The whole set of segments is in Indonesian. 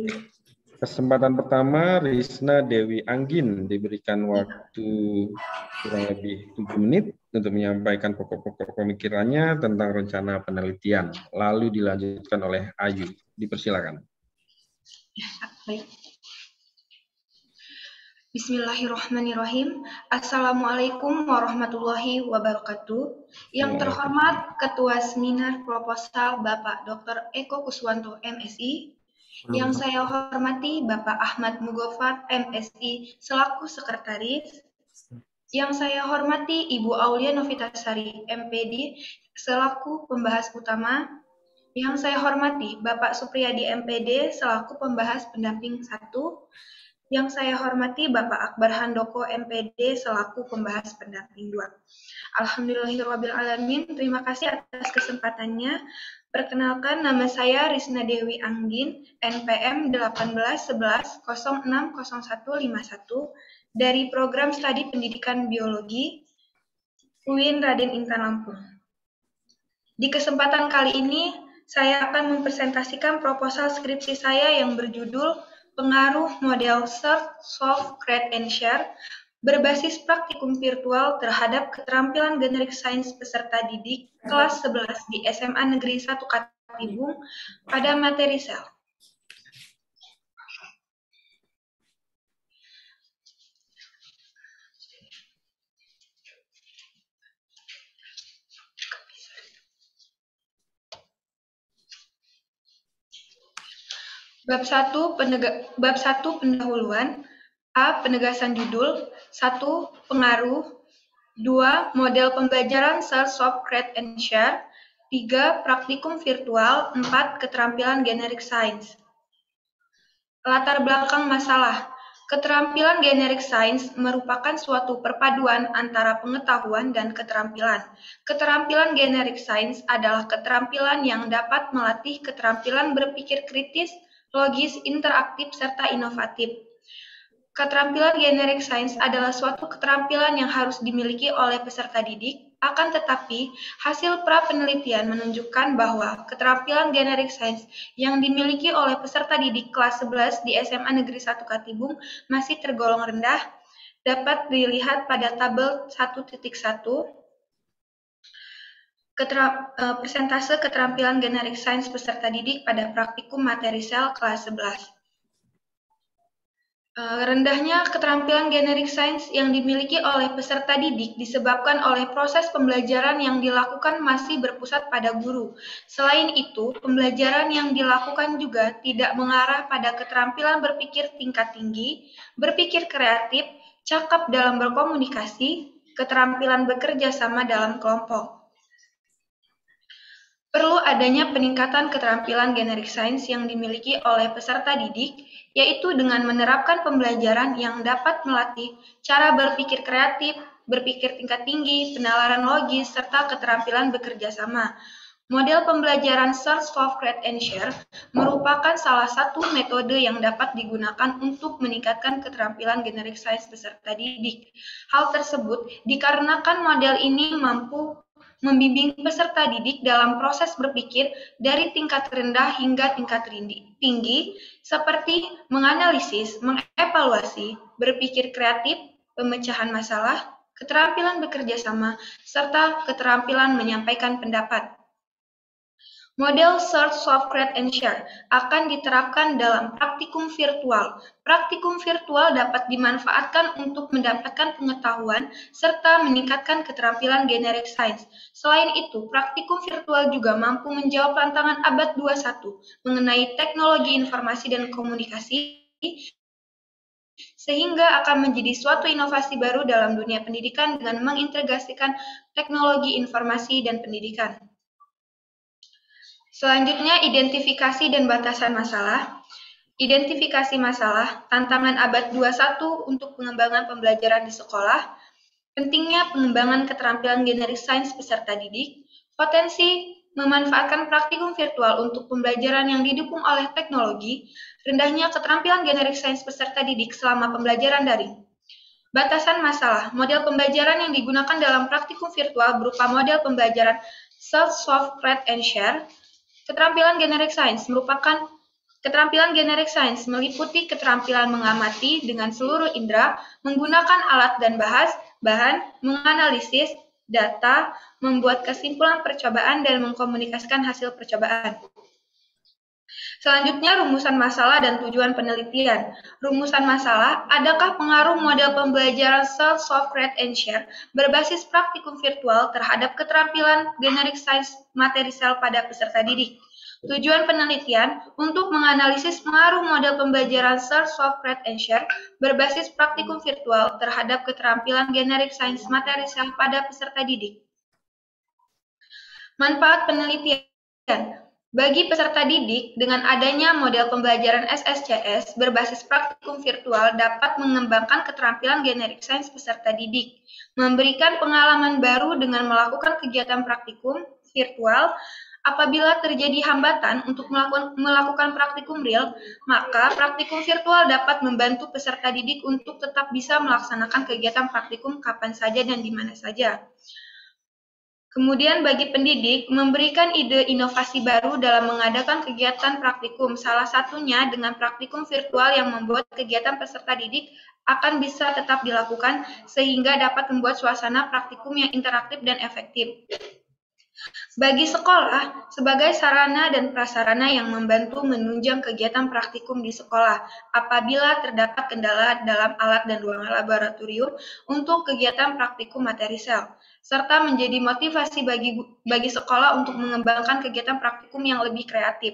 Kesempatan pertama, Risna Dewi Anggin diberikan waktu kurang lebih 7 menit untuk menyampaikan pokok-pokok pemikirannya tentang rencana penelitian. Lalu dilanjutkan oleh Ayu. Dipersilakan. Baik. Bismillahirrahmanirrahim. Assalamualaikum warahmatullahi wabarakatuh. Yang terhormat Ketua Seminar Proposal Bapak Dr. Eko Kuswanto, MSI. Yang saya hormati Bapak Ahmad Mugofar, MSI, selaku Sekretaris. Yang saya hormati Ibu Aulia Novitasari, MPD, selaku pembahas utama. Yang saya hormati Bapak Supriyadi, MPD, selaku pembahas pendamping 1. Yang saya hormati Bapak Akbar Handoko, MPD, selaku pembahas pendamping 2. Alhamdulillahirrahmanirrahim. Terima kasih atas kesempatannya. Perkenalkan, nama saya Risna Dewi Anggin, NPM 1811060151 dari Program Studi Pendidikan Biologi UIN Raden Intan Lampung. Di kesempatan kali ini, saya akan mempresentasikan proposal skripsi saya yang berjudul Pengaruh Model Search, Solve, Create, and Share berbasis praktikum virtual terhadap keterampilan generik sains peserta didik kelas 11 di SMA Negeri 1 Katibung pada materi sel. Bab 1 pendahuluan. A. Penegasan judul. 1. Pengaruh. 2. Model pembelajaran Search, Solve, Create, and Share. 3. Praktikum virtual. 4. Keterampilan generik sains. Latar belakang masalah. Keterampilan generik sains merupakan suatu perpaduan antara pengetahuan dan keterampilan. Keterampilan generik sains adalah keterampilan yang dapat melatih keterampilan berpikir kritis, logis, interaktif, serta inovatif. Keterampilan generik sains adalah suatu keterampilan yang harus dimiliki oleh peserta didik, akan tetapi hasil pra-penelitian menunjukkan bahwa keterampilan generik sains yang dimiliki oleh peserta didik kelas 11 di SMA Negeri 1 Katibung masih tergolong rendah, dapat dilihat pada tabel 1.1. Persentase keterampilan generik sains peserta didik pada praktikum materi sel kelas 11. Rendahnya keterampilan generik sains yang dimiliki oleh peserta didik disebabkan oleh proses pembelajaran yang dilakukan masih berpusat pada guru. Selain itu, pembelajaran yang dilakukan juga tidak mengarah pada keterampilan berpikir tingkat tinggi, berpikir kreatif, cakap dalam berkomunikasi, keterampilan bekerja sama dalam kelompok. Perlu adanya peningkatan keterampilan generik sains yang dimiliki oleh peserta didik, yaitu dengan menerapkan pembelajaran yang dapat melatih cara berpikir kreatif, berpikir tingkat tinggi, penalaran logis, serta keterampilan bekerja sama. Model pembelajaran Search, Solve, Create, and Share merupakan salah satu metode yang dapat digunakan untuk meningkatkan keterampilan generik sains peserta didik. Hal tersebut dikarenakan model ini mampu membimbing peserta didik dalam proses berpikir dari tingkat rendah hingga tingkat tinggi, seperti menganalisis, mengevaluasi, berpikir kreatif, pemecahan masalah, keterampilan bekerja sama, serta keterampilan menyampaikan pendapat. Model Search, Solve, Create, and Share akan diterapkan dalam praktikum virtual. Praktikum virtual dapat dimanfaatkan untuk mendapatkan pengetahuan serta meningkatkan keterampilan generik sains. Selain itu, praktikum virtual juga mampu menjawab tantangan abad 21 mengenai teknologi informasi dan komunikasi, sehingga akan menjadi suatu inovasi baru dalam dunia pendidikan dengan mengintegrasikan teknologi informasi dan pendidikan. Selanjutnya, identifikasi dan batasan masalah. Identifikasi masalah, tantangan abad 21 untuk pengembangan pembelajaran di sekolah, pentingnya pengembangan keterampilan generik sains peserta didik, potensi memanfaatkan praktikum virtual untuk pembelajaran yang didukung oleh teknologi, rendahnya keterampilan generik sains peserta didik selama pembelajaran daring. Batasan masalah, model pembelajaran yang digunakan dalam praktikum virtual berupa model pembelajaran Search, Solve, Create, and Share. Keterampilan generik sains merupakan Keterampilan generik sains meliputi keterampilan mengamati dengan seluruh indera, menggunakan alat dan bahan, menganalisis data, membuat kesimpulan percobaan, dan mengkomunikasikan hasil percobaan. Selanjutnya, rumusan masalah dan tujuan penelitian. Rumusan masalah, adakah pengaruh model pembelajaran Search, Solve, Create, and Share berbasis praktikum virtual terhadap keterampilan generik sains materi sel pada peserta didik? Tujuan penelitian untuk menganalisis pengaruh model pembelajaran Search, Solve, Create, and Share berbasis praktikum virtual terhadap keterampilan generik sains materi sel pada peserta didik. Manfaat penelitian. Bagi peserta didik, dengan adanya model pembelajaran SSCS berbasis praktikum virtual dapat mengembangkan keterampilan generik sains peserta didik, memberikan pengalaman baru dengan melakukan kegiatan praktikum virtual. Apabila terjadi hambatan untuk melakukan praktikum real, maka praktikum virtual dapat membantu peserta didik untuk tetap bisa melaksanakan kegiatan praktikum kapan saja dan di mana saja. Kemudian bagi pendidik, memberikan ide inovasi baru dalam mengadakan kegiatan praktikum, salah satunya dengan praktikum virtual yang membuat kegiatan peserta didik akan bisa tetap dilakukan sehingga dapat membuat suasana praktikum yang interaktif dan efektif. Bagi sekolah, sebagai sarana dan prasarana yang membantu menunjang kegiatan praktikum di sekolah apabila terdapat kendala dalam alat dan ruangan laboratorium untuk kegiatan praktikum materi sel, serta menjadi motivasi bagi sekolah untuk mengembangkan kegiatan praktikum yang lebih kreatif.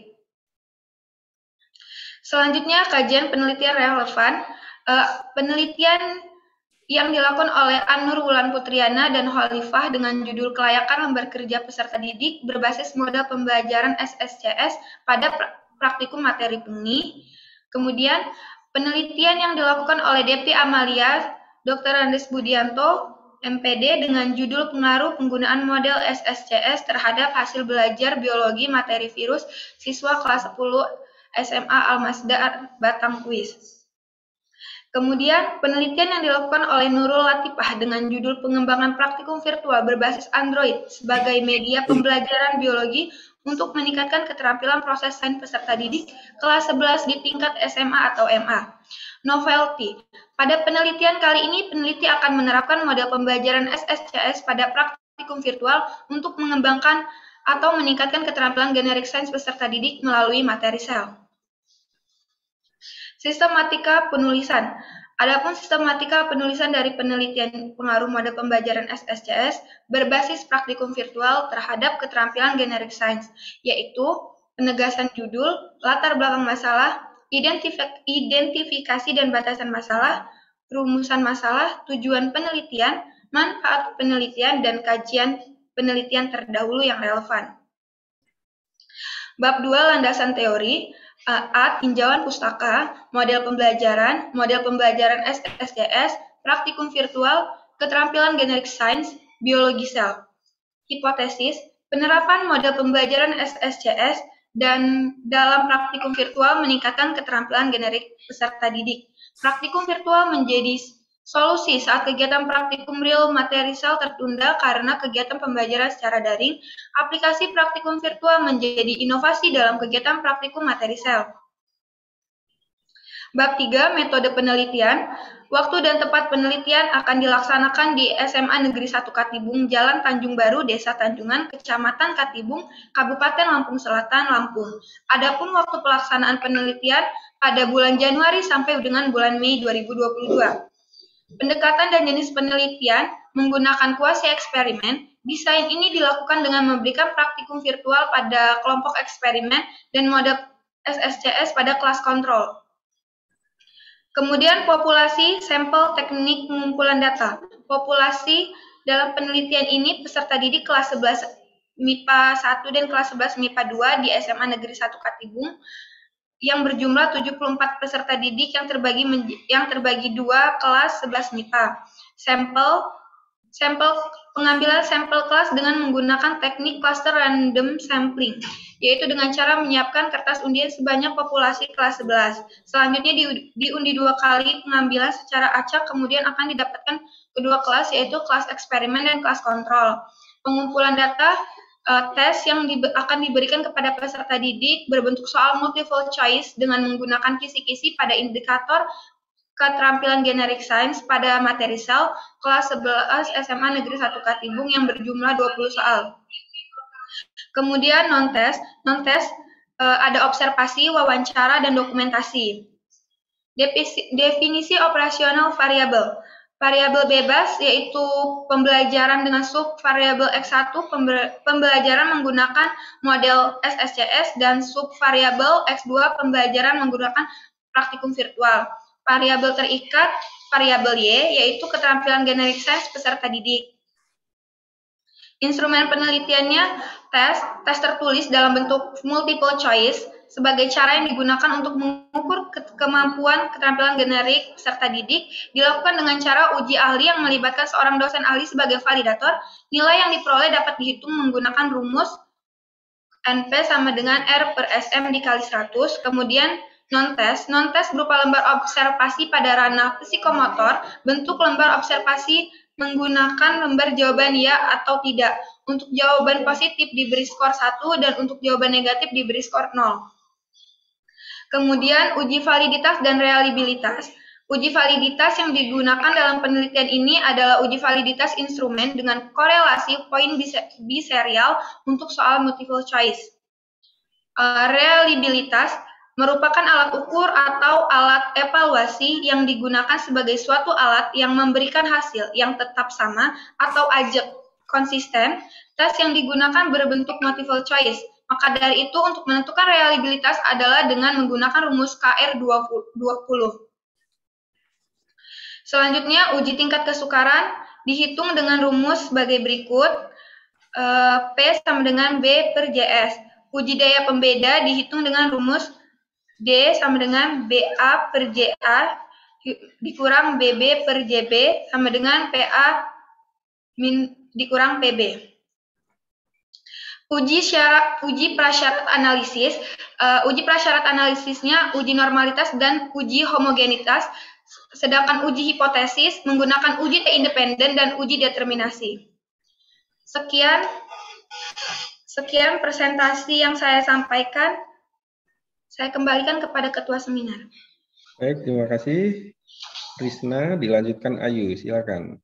Selanjutnya, kajian penelitian relevan. Penelitian yang dilakukan oleh An-Nur Wulan Putriana dan Khalifah dengan judul Kelayakan Lembar Kerja Peserta Didik berbasis model pembelajaran SSCS pada praktikum materi pengini. Kemudian, penelitian yang dilakukan oleh Depi Amalia, Dr. Andes Budianto, MPD dengan judul Pengaruh Penggunaan Model SSCS terhadap Hasil Belajar Biologi Materi Virus Siswa Kelas 10 SMA Al-Masdar Batang Kuis. Kemudian, penelitian yang dilakukan oleh Nurul Latifah dengan judul Pengembangan Praktikum Virtual Berbasis Android sebagai Media Pembelajaran Biologi untuk meningkatkan keterampilan proses sains peserta didik kelas 11 di tingkat SMA atau MA. Novelty. Pada penelitian kali ini, peneliti akan menerapkan model pembelajaran SSCS pada praktikum virtual untuk mengembangkan atau meningkatkan keterampilan generik sains peserta didik melalui materi sel. Sistematika penulisan. Adapun sistematika penulisan dari penelitian pengaruh model pembelajaran SSCS berbasis praktikum virtual terhadap keterampilan generik sains, yaitu penegasan judul, latar belakang masalah, identifikasi dan batasan masalah, rumusan masalah, tujuan penelitian, manfaat penelitian, dan kajian penelitian terdahulu yang relevan. Bab 2 landasan teori. A. Tinjauan pustaka, model pembelajaran SSCS, praktikum virtual, keterampilan generik sains, biologi sel. Hipotesis, penerapan model pembelajaran SSCS dan dalam praktikum virtual meningkatkan keterampilan generik peserta didik. Praktikum virtual menjadi solusi saat kegiatan praktikum real materi sel tertunda karena kegiatan pembelajaran secara daring. Aplikasi praktikum virtual menjadi inovasi dalam kegiatan praktikum materi sel. Bab 3, metode penelitian. Waktu dan tempat penelitian akan dilaksanakan di SMA Negeri 1 Katibung, Jalan Tanjung Baru, Desa Tanjungan, Kecamatan Katibung, Kabupaten Lampung Selatan, Lampung. Adapun waktu pelaksanaan penelitian pada bulan Januari sampai dengan bulan Mei 2022. Pendekatan dan jenis penelitian menggunakan kuasi eksperimen. Desain ini dilakukan dengan memberikan praktikum virtual pada kelompok eksperimen dan model SSCS pada kelas kontrol. Kemudian populasi, sampel, teknik pengumpulan data. Populasi dalam penelitian ini peserta didik kelas 11 MIPA 1 dan kelas 11 MIPA 2 di SMA Negeri 1 Katibung yang berjumlah 74 peserta didik yang terbagi dua kelas 11 MIPA. Pengambilan sampel kelas dengan menggunakan teknik cluster random sampling, yaitu dengan cara menyiapkan kertas undian sebanyak populasi kelas 11. Selanjutnya diundi 2 kali pengambilan secara acak, kemudian akan didapatkan kedua kelas, yaitu kelas eksperimen dan kelas kontrol. Pengumpulan data tes yang akan diberikan kepada peserta didik berbentuk soal multiple choice dengan menggunakan kisi-kisi pada indikator keterampilan generik sains pada materi sel kelas 11 SMA Negeri 1 Katimbung yang berjumlah 20 soal. Kemudian non-tes ada observasi, wawancara, dan dokumentasi. Definisi operasional variabel. Variabel bebas yaitu pembelajaran dengan subvariabel X1, pembelajaran menggunakan model SSCS, dan subvariabel X2, pembelajaran menggunakan praktikum virtual. Variabel terikat, variabel Y, yaitu keterampilan generik sains peserta didik. Instrumen penelitiannya tes tertulis dalam bentuk multiple choice sebagai cara yang digunakan untuk mengukur kemampuan keterampilan generik peserta didik, dilakukan dengan cara uji ahli yang melibatkan seorang dosen ahli sebagai validator. Nilai yang diperoleh dapat dihitung menggunakan rumus NP sama dengan R per SM dikali 100. Kemudian non-tes berupa lembar observasi pada ranah psikomotor. Bentuk lembar observasi menggunakan lembar jawaban ya atau tidak. Untuk jawaban positif diberi skor 1 dan untuk jawaban negatif diberi skor 0. Kemudian uji validitas dan reliabilitas. Uji validitas yang digunakan dalam penelitian ini adalah uji validitas instrumen dengan korelasi poin biserial untuk soal multiple choice. Reliabilitas merupakan alat ukur atau alat evaluasi yang digunakan sebagai suatu alat yang memberikan hasil yang tetap sama atau ajak konsisten. Tes yang digunakan berbentuk multiple choice. Maka dari itu untuk menentukan reliabilitas adalah dengan menggunakan rumus KR20. Selanjutnya uji tingkat kesukaran dihitung dengan rumus sebagai berikut. P sama dengan B per JS. Uji daya pembeda dihitung dengan rumus D sama dengan BA per JA dikurang BB per JB sama dengan PA dikurang PB. Uji prasyarat analisis. Uji prasyarat analisisnya uji normalitas dan uji homogenitas, sedangkan uji hipotesis menggunakan uji T independen dan uji determinasi. Sekian presentasi yang saya sampaikan. Saya kembalikan kepada Ketua Seminar. Baik, terima kasih. Risna, dilanjutkan Ayu, silakan.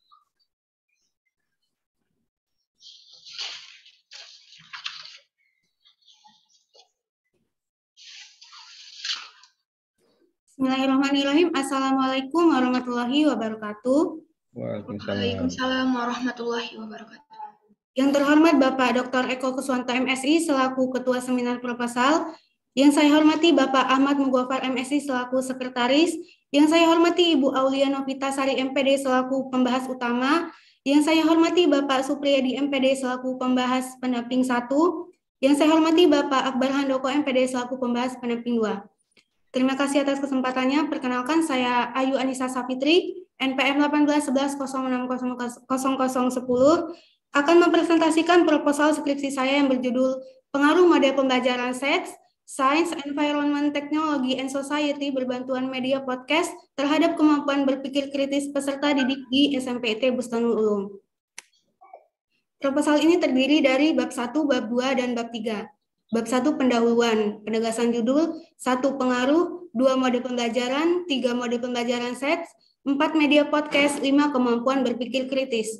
Bismillahirrahmanirrahim. Assalamualaikum warahmatullahi wabarakatuh. Waalaikumsalam warahmatullahi wabarakatuh. Yang terhormat Bapak Dr. Eko Kuswanto MSI selaku Ketua Seminar Proposal, yang saya hormati Bapak Ahmad Mughafar MSI selaku Sekretaris, yang saya hormati Ibu Aulia Novitasari MPD selaku pembahas utama, yang saya hormati Bapak Supriyadi MPD selaku pembahas pendamping 1, yang saya hormati Bapak Akbar Handoko MPD selaku pembahas pendamping 2. Terima kasih atas kesempatannya. Perkenalkan saya Ayu Anissa Safitri, NPM 1811060010, akan mempresentasikan proposal skripsi saya yang berjudul Pengaruh Model Pembelajaran Seks, Science, Environment, Technology, and Society berbantuan media podcast terhadap kemampuan berpikir kritis peserta didik di SMPT Bustanul Ulum. Proposal ini terdiri dari bab 1, bab 2, dan bab 3. Bab 1 pendahuluan, penegasan judul, 1 pengaruh, 2 mode pembelajaran, 3 mode pembelajaran seks, 4 media podcast, 5 kemampuan berpikir kritis.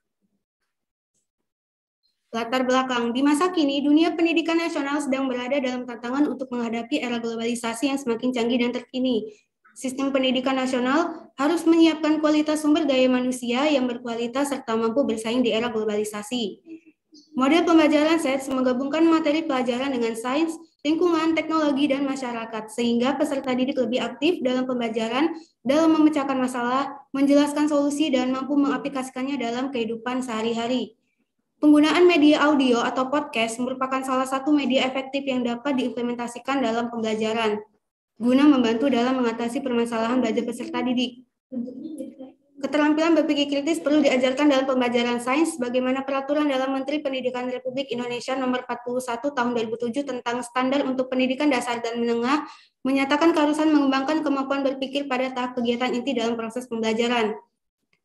Latar belakang, di masa kini dunia pendidikan nasional sedang berada dalam tantangan untuk menghadapi era globalisasi yang semakin canggih dan terkini. Sistem pendidikan nasional harus menyiapkan kualitas sumber daya manusia yang berkualitas serta mampu bersaing di era globalisasi. Model pembelajaran seks menggabungkan materi pelajaran dengan sains, lingkungan, teknologi, dan masyarakat, sehingga peserta didik lebih aktif dalam pembelajaran, dalam memecahkan masalah, menjelaskan solusi, dan mampu mengaplikasikannya dalam kehidupan sehari-hari. Penggunaan media audio atau podcast merupakan salah satu media efektif yang dapat diimplementasikan dalam pembelajaran, guna membantu dalam mengatasi permasalahan belajar peserta didik. Keterampilan berpikir kritis perlu diajarkan dalam pembelajaran sains, sebagaimana peraturan dalam Menteri Pendidikan Republik Indonesia Nomor 41 Tahun 2007 tentang Standar untuk Pendidikan Dasar dan Menengah, menyatakan keharusan mengembangkan kemampuan berpikir pada tahap kegiatan inti dalam proses pembelajaran.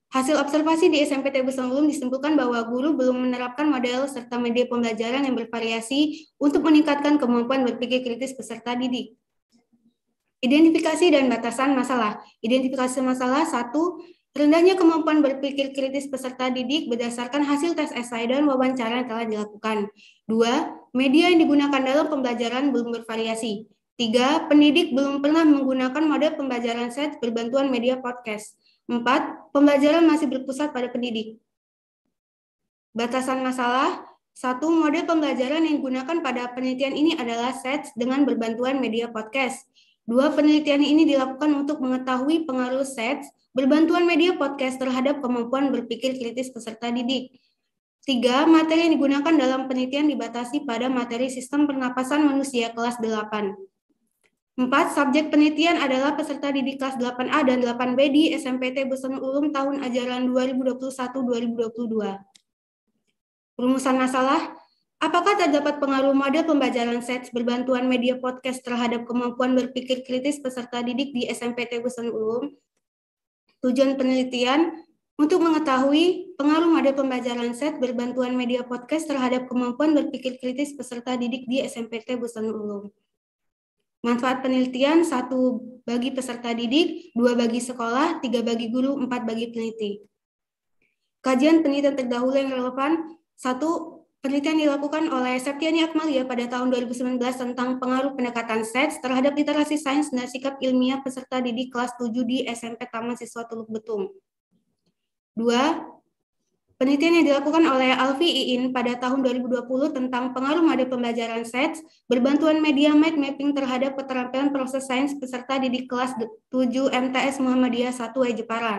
Hasil observasi di SMPT Busan Ulum disimpulkan bahwa guru belum menerapkan model serta media pembelajaran yang bervariasi untuk meningkatkan kemampuan berpikir kritis peserta didik. Identifikasi dan batasan masalah. Identifikasi masalah 1. Rendahnya kemampuan berpikir kritis peserta didik berdasarkan hasil tes esai dan wawancara yang telah dilakukan. 2. Media yang digunakan dalam pembelajaran belum bervariasi. 3. Pendidik belum pernah menggunakan model pembelajaran SET berbantuan media podcast. 4. Pembelajaran masih berpusat pada pendidik. Batasan masalah. 1. Model pembelajaran yang digunakan pada penelitian ini adalah SET dengan berbantuan media podcast. 2. Penelitian ini dilakukan untuk mengetahui pengaruh SET berbantuan media podcast terhadap kemampuan berpikir kritis peserta didik. 3. Materi yang digunakan dalam penelitian dibatasi pada materi sistem pernapasan manusia kelas 8. 4. Subjek penelitian adalah peserta didik kelas 8A dan 8B di SMPT Busan Ulum tahun ajaran 2021-2022. Rumusan masalah, apakah terdapat pengaruh model pembelajaran SET berbantuan media podcast terhadap kemampuan berpikir kritis peserta didik di SMPT Busan Ulum? Tujuan penelitian untuk mengetahui pengaruh model pembelajaran SET berbantuan media podcast terhadap kemampuan berpikir kritis peserta didik di SMPT Busan Ulum. Manfaat penelitian 1 bagi peserta didik, 2 bagi sekolah, 3 bagi guru, 4 bagi peneliti. Kajian penelitian terdahulu yang relevan. 1. Penelitian dilakukan oleh Septiani Akmalia pada tahun 2019 tentang pengaruh pendekatan SET terhadap literasi sains dan sikap ilmiah peserta didik kelas 7 di SMP Taman Siswa Teluk Betung. 2. Penelitian yang dilakukan oleh Alfi Iin pada tahun 2020 tentang pengaruh model pembelajaran SET berbantuan media mind mapping terhadap keterampilan proses sains peserta didik kelas 7 MTS Muhammadiyah 1 Jepara.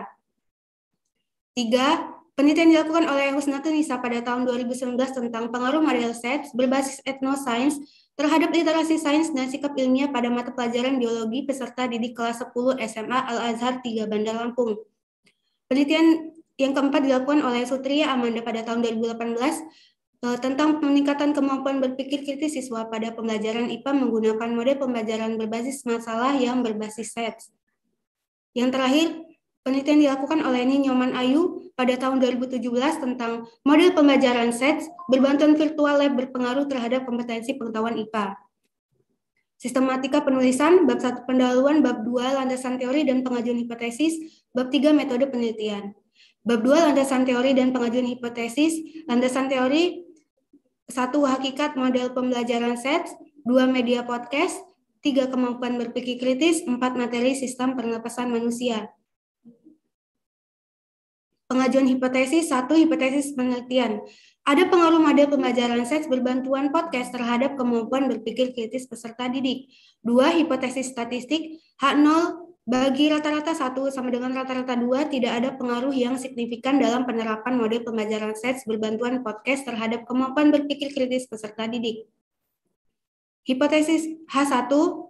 3. Penelitian dilakukan oleh Husnatun Nisa pada tahun 2019 tentang pengaruh model SET berbasis etnosains terhadap literasi sains dan sikap ilmiah pada mata pelajaran biologi peserta didik kelas 10 SMA Al-Azhar 3 Bandar Lampung. Penelitian yang keempat dilakukan oleh Sutria Amanda pada tahun 2018 tentang peningkatan kemampuan berpikir kritis siswa pada pembelajaran IPA menggunakan model pembelajaran berbasis masalah yang berbasis SET. Yang terakhir, penelitian dilakukan oleh Nyoman Ayu pada tahun 2017 tentang model pembelajaran SET berbantuan virtual lab berpengaruh terhadap kompetensi pengetahuan IPA. Sistematika penulisan, bab 1 pendahuluan, bab 2 landasan teori dan pengajuan hipotesis, bab 3 metode penelitian. Bab 2 landasan teori dan pengajuan hipotesis, landasan teori 1 hakikat model pembelajaran SET, 2 media podcast, 3 kemampuan berpikir kritis, 4 materi sistem pernapasan manusia. Pengajuan hipotesis 1 hipotesis penelitian. Ada pengaruh model pembelajaran SET berbantuan podcast terhadap kemampuan berpikir kritis peserta didik. 2 hipotesis statistik H0 bagi rata-rata 1 sama dengan rata-rata 2 tidak ada pengaruh yang signifikan dalam penerapan model pembelajaran SET berbantuan podcast terhadap kemampuan berpikir kritis peserta didik. Hipotesis H1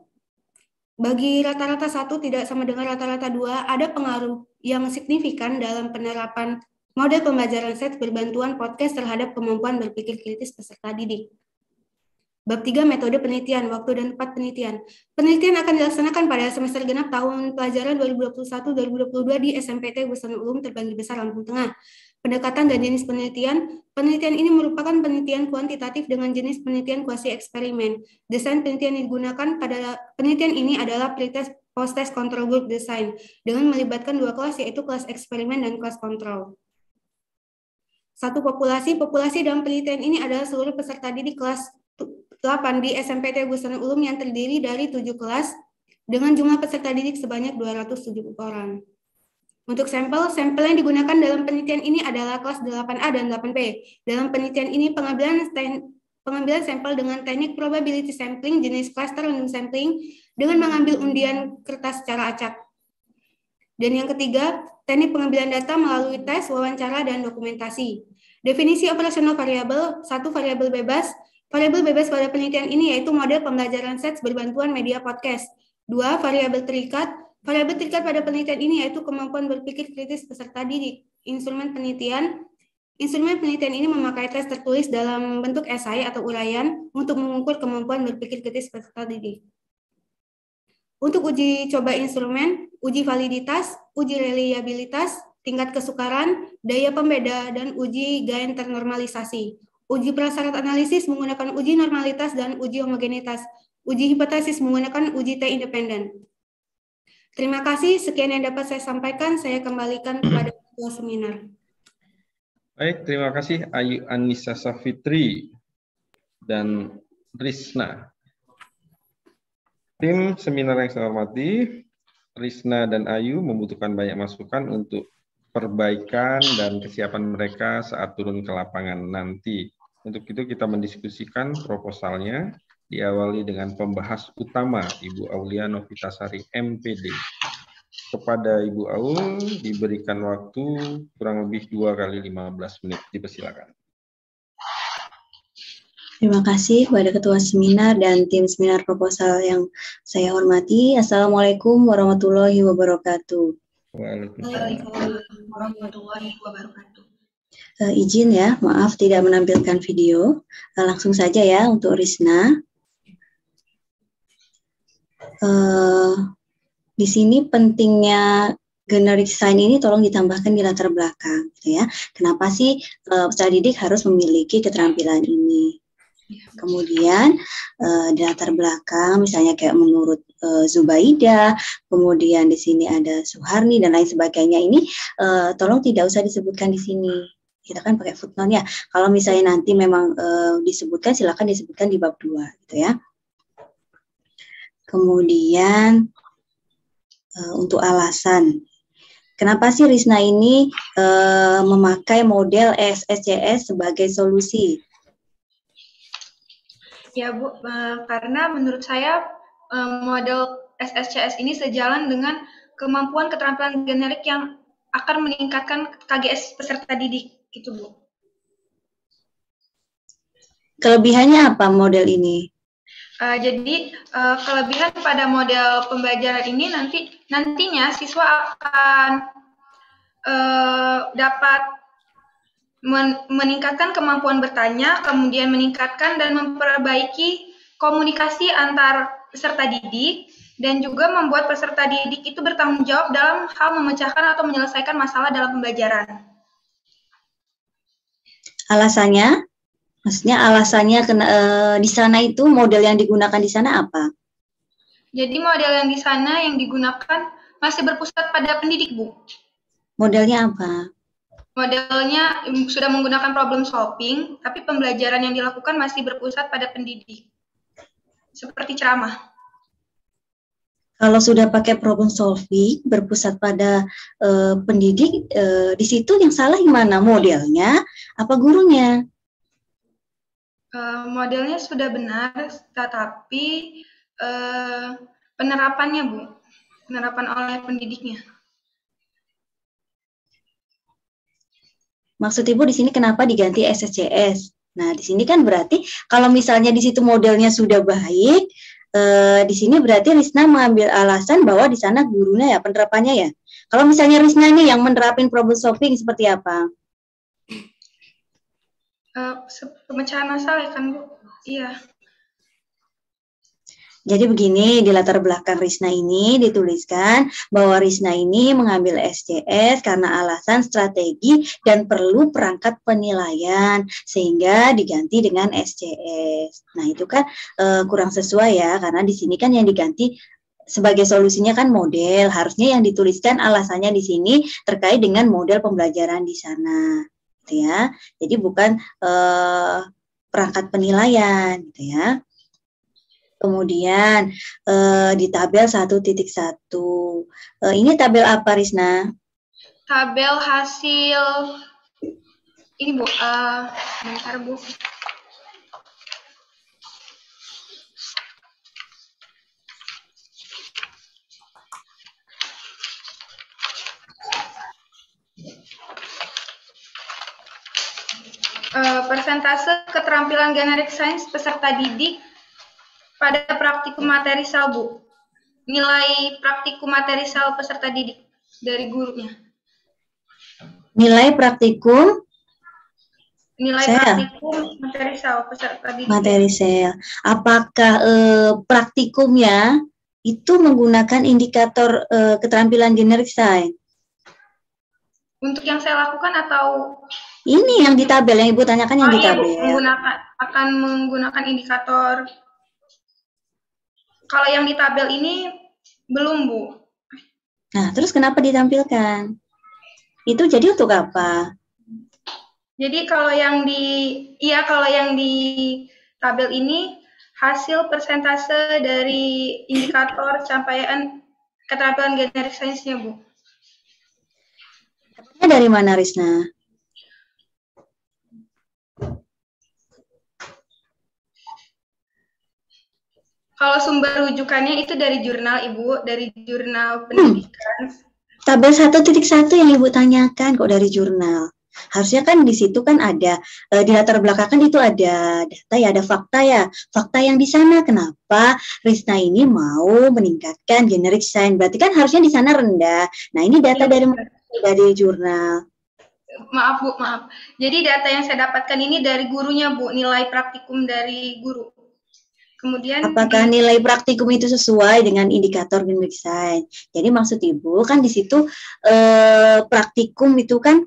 bagi rata-rata 1 tidak sama dengan rata-rata 2 ada pengaruh yang signifikan dalam penerapan model pembelajaran SET berbantuan podcast terhadap kemampuan berpikir kritis peserta didik. Bab 3 metode penelitian, waktu dan tempat penelitian. Penelitian akan dilaksanakan pada semester genap tahun pelajaran 2021-2022 di SMPT Busan Ulum Terbanggi Besar Lampung Tengah. Pendekatan dan jenis penelitian. Penelitian ini merupakan penelitian kuantitatif dengan jenis penelitian kuasi eksperimen. Desain penelitian yang digunakan pada penelitian ini adalah pretest post-test control group design dengan melibatkan 2 kelas yaitu kelas eksperimen dan kelas kontrol. 1 populasi dalam penelitian ini adalah seluruh peserta didik kelas 8 di SMPT Busan Ulum yang terdiri dari 7 kelas dengan jumlah peserta didik sebanyak 270 orang. Untuk sampel yang digunakan dalam penelitian ini adalah kelas 8A dan 8B. Dalam penelitian ini pengambilan sampel dengan teknik probability sampling jenis cluster random sampling dengan mengambil undian kertas secara acak. Dan yang ketiga, teknik pengambilan data melalui tes, wawancara, dan dokumentasi. Definisi operasional variabel, 1 variabel bebas. Variabel bebas pada penelitian ini yaitu model pembelajaran SET berbantuan media podcast. 2. Variabel terikat. Variabel terikat pada penelitian ini yaitu kemampuan berpikir kritis peserta didik. Instrumen penelitian ini memakai tes tertulis dalam bentuk esai atau uraian untuk mengukur kemampuan berpikir kritis peserta didik. Untuk uji coba instrumen, uji validitas, uji reliabilitas, tingkat kesukaran, daya pembeda, dan uji gain ternormalisasi. Uji prasyarat analisis menggunakan uji normalitas dan uji homogenitas. Uji hipotesis menggunakan uji T independen. Terima kasih, sekian yang dapat saya sampaikan. Saya kembalikan kepada ketua seminar. Baik, terima kasih Ayu Anissa Safitri dan Risna. Tim seminar yang saya hormati, Risna dan Ayu membutuhkan banyak masukan untuk perbaikan dan kesiapan mereka saat turun ke lapangan nanti. Untuk itu kita mendiskusikan proposalnya, diawali dengan pembahas utama Ibu Aulia Novitasari, MPD. Kepada Ibu Aul diberikan waktu kurang lebih 2 kali 15 menit. Dipersilakan. Terima kasih kepada Ketua Seminar dan tim seminar proposal yang saya hormati. Assalamualaikum warahmatullahi wabarakatuh. Waalaikumsalam warahmatullahi wabarakatuh. Izin ya, maaf tidak menampilkan video. Langsung saja ya untuk Risna. Di sini pentingnya generic sign ini tolong ditambahkan di latar belakang, gitu ya. Kenapa sih peserta didik harus memiliki keterampilan ini? Kemudian di latar belakang, misalnya kayak menurut Zubaida, kemudian di sini ada Suharni dan lain sebagainya ini, tolong tidak usah disebutkan di sini. Kita kan pakai footnote ya. Kalau misalnya nanti memang disebutkan, silakan disebutkan di bab 2, gitu ya. Kemudian untuk alasan, kenapa sih Risna ini memakai model SSCS sebagai solusi? Ya Bu, karena menurut saya model SSCS ini sejalan dengan kemampuan keterampilan generik yang akan meningkatkan KGS peserta didik, gitu Bu. Kelebihannya apa model ini? Jadi kelebihan pada model pembelajaran ini nantinya siswa akan dapat meningkatkan kemampuan bertanya, kemudian meningkatkan dan memperbaiki komunikasi antar peserta didik, dan juga membuat peserta didik itu bertanggung jawab dalam hal memecahkan atau menyelesaikan masalah dalam pembelajaran. Alasannya? Maksudnya alasannya di sana itu model yang digunakan di sana apa? Jadi model yang di sana yang digunakan masih berpusat pada pendidik, Bu. Modelnya apa? Modelnya sudah menggunakan problem solving, tapi pembelajaran yang dilakukan masih berpusat pada pendidik. Seperti ceramah. Kalau sudah pakai problem solving, berpusat pada pendidik, di situ yang salah gimana? Modelnya apa gurunya? Modelnya sudah benar, tetapi penerapannya, Bu, penerapan oleh pendidiknya. Maksud Ibu di sini kenapa diganti SSCS? Nah, di sini kan berarti kalau misalnya di situ modelnya sudah baik, di sini berarti Risna mengambil alasan bahwa di sana gurunya ya, penerapannya ya. Kalau misalnya Risna ini yang menerapin problem solving seperti apa? Pemecahan masalah kan, Bu? Iya. Jadi begini, di latar belakang Risna ini dituliskan bahwa Risna ini mengambil SCS karena alasan strategi dan perlu perangkat penilaian, sehingga diganti dengan SCS. Nah itu kan kurang sesuai ya, karena di sini kan yang diganti sebagai solusinya kan model, harusnya yang dituliskan alasannya di sini terkait dengan model pembelajaran di sana. Gitu ya. Jadi bukan perangkat penilaian gitu ya. Kemudian di tabel 1.1 ini tabel apa Risna? Tabel hasil ini Bu, bentar Bu. Persentase keterampilan generik sains peserta didik pada praktikum materi sel, Bu. Nilai praktikum materi sel peserta didik dari gurunya. Nilai praktikum? Nilai praktikum materi sel peserta didik. Materi sel. Apakah praktikumnya itu menggunakan indikator keterampilan generik sains? Untuk yang saya lakukan atau Ini yang di tabel, yang Ibu tanyakan yang di iya, Bu, tabel. akan menggunakan indikator. Kalau yang di tabel ini belum, Bu. Nah, terus kenapa ditampilkan? Itu jadi untuk apa? Jadi kalau yang di tabel ini hasil persentase dari indikator capaian keterampilan generik sainsnya, Bu. Dari mana, Risna? Kalau sumber rujukannya itu dari jurnal, Ibu, dari jurnal pendidikan. Tabel 1.1 yang Ibu tanyakan kok dari jurnal. Harusnya kan di situ kan ada, di latar belakang itu ada data ya, ada fakta ya. Fakta yang di sana, kenapa Risna ini mau meningkatkan generic sign? Berarti kan harusnya di sana rendah. Nah, ini data dari jurnal. Maaf, Bu, maaf. Jadi data yang saya dapatkan ini dari gurunya, Bu, nilai praktikum dari guru. Kemudian apakah nilai praktikum itu sesuai dengan indikator generic sign? Jadi maksud Ibu kan di situ praktikum itu kan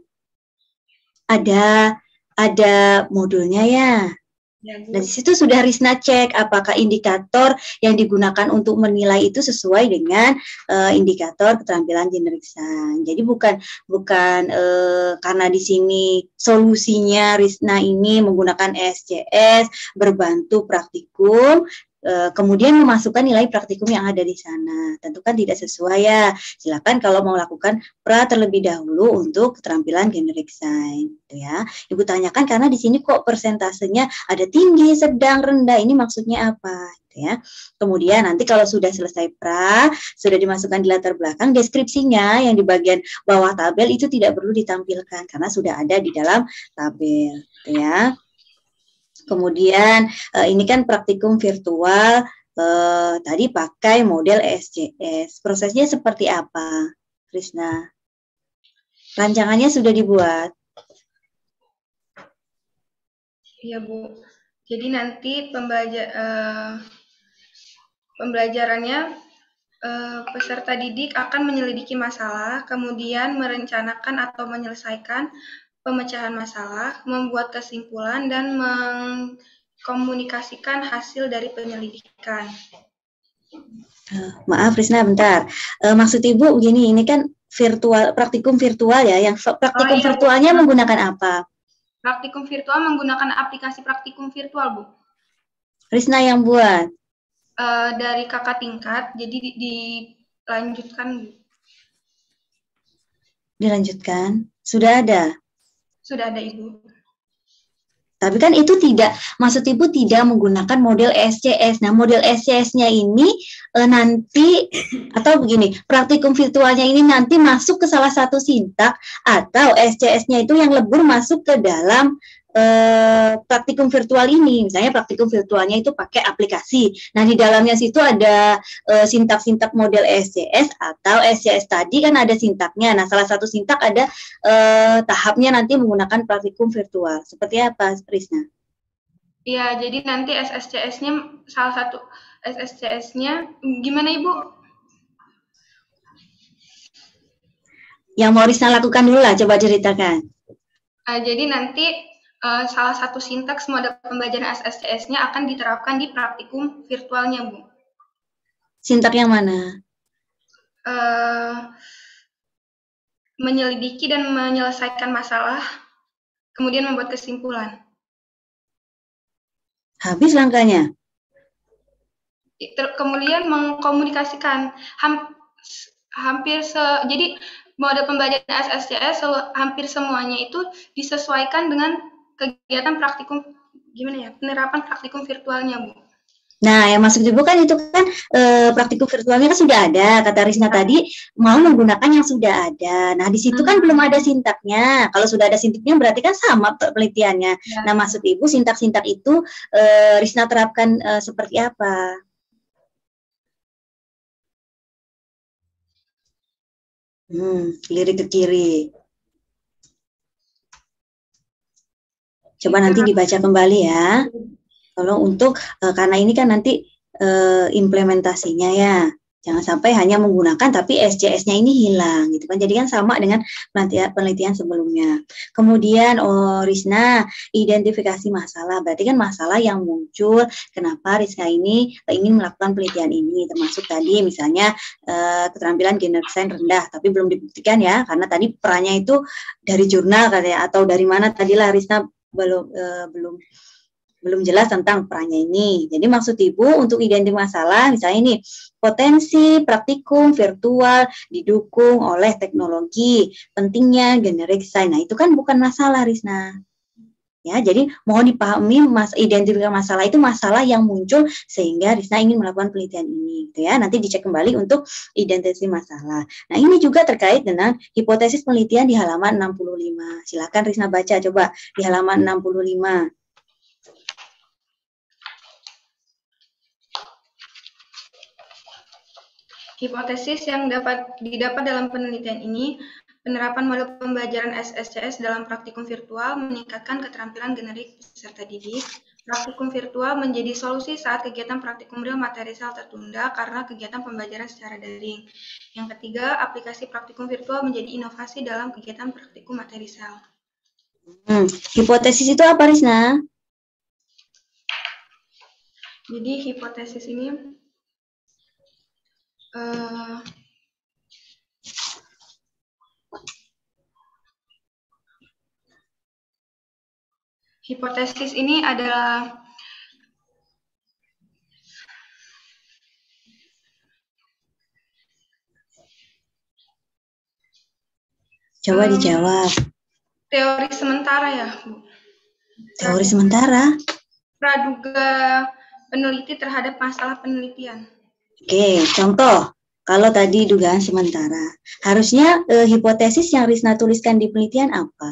ada modulnya ya. Dan di situ sudah Risna cek apakah indikator yang digunakan untuk menilai itu sesuai dengan indikator keterampilan generic sign. Jadi bukan karena di sini solusinya Risna ini menggunakan SCS berbantu praktikum, kemudian memasukkan nilai praktikum yang ada di sana. Tentu kan tidak sesuai ya. Silakan kalau mau lakukan pra terlebih dahulu untuk keterampilan generic sign, gitu ya. Ibu tanyakan karena di sini kok persentasenya ada tinggi, sedang, rendah. Ini maksudnya apa, gitu ya. Kemudian nanti kalau sudah selesai pra, sudah dimasukkan di latar belakang, deskripsinya yang di bagian bawah tabel itu tidak perlu ditampilkan karena sudah ada di dalam tabel, gitu ya. Kemudian ini kan praktikum virtual, tadi pakai model SCS. Prosesnya seperti apa, Krisna? Rancangannya sudah dibuat? Iya, Bu. Jadi nanti pembelajarannya peserta didik akan menyelidiki masalah, kemudian merencanakan atau menyelesaikan pemecahan masalah, membuat kesimpulan, dan mengkomunikasikan hasil dari penyelidikan. Maaf, Risna, bentar. Maksud Ibu begini, ini kan praktikum virtual ya, yang praktikum virtualnya menggunakan apa? Praktikum virtual menggunakan aplikasi praktikum virtual, Bu. Risna yang buat? Dari kakak tingkat, jadi dilanjutkan, Bu. Dilanjutkan? Sudah ada? Sudah ada, Ibu. Tapi kan itu tidak, maksud Ibu tidak menggunakan model SCS. Nah, model SCS-nya ini nanti, atau begini, praktikum virtualnya ini nanti masuk ke salah satu sintak, atau SCS-nya itu yang lebur masuk ke dalam praktikum virtual ini. Misalnya praktikum virtualnya itu pakai aplikasi. Nah, di dalamnya situ ada sintak-sintak model SCS atau SCS tadi kan ada sintaknya. Nah, salah satu sintak ada tahapnya nanti menggunakan praktikum virtual. Seperti apa, Risna? Iya, jadi nanti SSCS-nya salah satu SSCS-nya gimana, Ibu? Yang mau Risna lakukan dulu lah, coba ceritakan. Jadi nanti salah satu sintaks model pembelajaran SSCS-nya akan diterapkan di praktikum virtualnya, Bu. Sintak yang mana? Menyelidiki dan menyelesaikan masalah, kemudian membuat kesimpulan. Habis langkahnya? Kemudian mengkomunikasikan jadi model pembelajaran SSCS hampir semuanya itu disesuaikan dengan kegiatan praktikum penerapan praktikum virtualnya, Bu. Nah, yang masuk Ibu kan itu kan praktikum virtualnya kan sudah ada. Kata Risna tadi mau menggunakan yang sudah ada. Nah, di situ kan belum ada sintaknya. Kalau sudah ada sintaknya berarti kan sama penelitiannya. Ya. Nah, maksud Ibu sintak-sintak itu Risna terapkan seperti apa? Lirik ke kiri. Coba nanti dibaca kembali ya. Kalau untuk karena ini kan nanti implementasinya ya. Jangan sampai hanya menggunakan tapi SCS-nya ini hilang gitu kan. Jadi kan sama dengan penelitian sebelumnya. Kemudian Risna, identifikasi masalah. Berarti kan masalah yang muncul kenapa Risna ini ingin melakukan penelitian ini, termasuk tadi misalnya keterampilan generic sign rendah tapi belum dibuktikan ya, karena tadi perannya itu dari jurnal katanya atau dari mana tadilah Risna belum jelas tentang perannya ini. Jadi maksud Ibu untuk identifikasi masalah, misalnya ini, potensi praktikum virtual didukung oleh teknologi, pentingnya generic sign. Nah, itu kan bukan masalah, Risna. Ya, jadi mohon dipahami identifikasi masalah itu masalah yang muncul sehingga Risna ingin melakukan penelitian ini, gitu ya. Nanti dicek kembali untuk identifikasi masalah. Nah, ini juga terkait dengan hipotesis penelitian di halaman 65. Silakan Risna baca coba di halaman 65. Hipotesis yang didapat dalam penelitian ini, penerapan model pembelajaran SSCS dalam praktikum virtual meningkatkan keterampilan generik peserta didik. Praktikum virtual menjadi solusi saat kegiatan praktikum real material tertunda karena kegiatan pembelajaran secara daring. Yang ketiga, aplikasi praktikum virtual menjadi inovasi dalam kegiatan praktikum material. Hipotesis itu apa, Risna? Jadi hipotesis ini hipotesis ini adalah coba dijawab. Teori sementara ya, Bu. Teori sementara? Praduga peneliti terhadap masalah penelitian. Oke, contoh. Kalau tadi dugaan sementara, harusnya hipotesis yang Risna tuliskan di penelitian apa?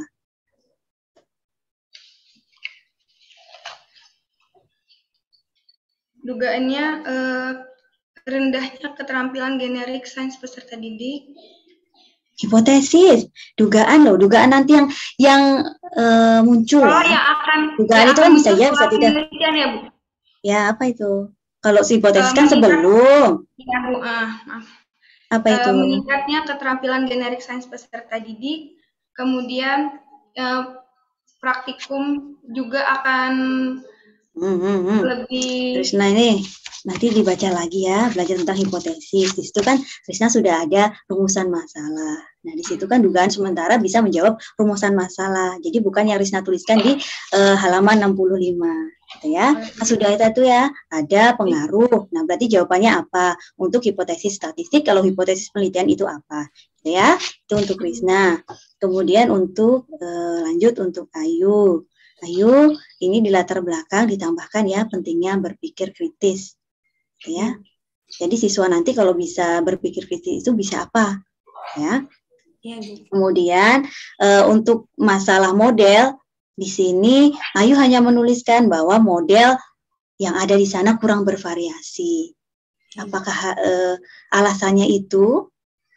Dugaannya rendahnya keterampilan generik sains peserta didik. Hipotesis, dugaan loh, dugaan nanti yang muncul. Oh, yang akan dugaan itu kan bisa ya, bisa tidak. Penelitian ya, Bu? Ya, apa itu? Kalau hipotesis kan sebelum. Iya, Bu. Maaf. Apa itu? Meningkatnya keterampilan generik sains peserta didik, kemudian praktikum juga akan lebih. Terus ini nanti dibaca lagi ya, belajar tentang hipotesis. Di situ kan Risna sudah ada rumusan masalah. Nah, di situ kan dugaan sementara bisa menjawab rumusan masalah. Jadi bukan yang Risna tuliskan di halaman 65. Gitu ya. Nah, sudah itu ya, ada pengaruh. Nah, berarti jawabannya apa? Untuk hipotesis statistik, kalau hipotesis penelitian itu apa? Gitu ya. Itu untuk Risna. Kemudian untuk lanjut untuk Ayu. Ayu, ini di latar belakang ditambahkan ya pentingnya berpikir kritis. Ya. Jadi siswa nanti kalau bisa berpikir kritis itu bisa apa? Ya. Kemudian untuk masalah model di sini Ayu hanya menuliskan bahwa model yang ada di sana kurang bervariasi. Apakah alasannya itu?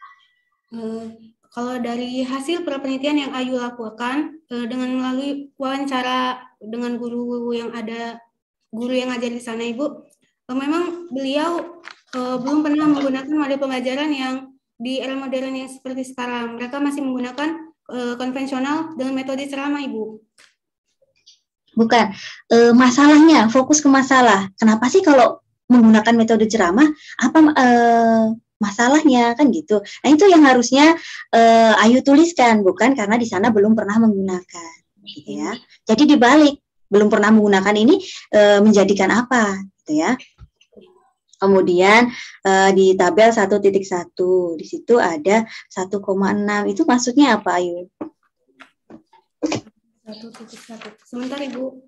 Kalau dari hasil penelitian yang Ayu lakukan dengan melalui wawancara dengan guru yang ngajar di sana, Ibu, memang beliau belum pernah menggunakan model pembelajaran yang di era modern yang seperti sekarang. Mereka masih menggunakan konvensional dengan metode ceramah, Ibu. Bukan, masalahnya fokus ke masalah. Kenapa sih kalau menggunakan metode ceramah? Apa masalahnya kan gitu. Nah, itu yang harusnya Ayu tuliskan, bukan karena di sana belum pernah menggunakan, gitu ya. Jadi dibalik, belum pernah menggunakan ini menjadikan apa, gitu ya. Kemudian di tabel 1.1 di situ ada 1,6. Itu maksudnya apa, Ayu? 1.1. Sebentar, Ibu.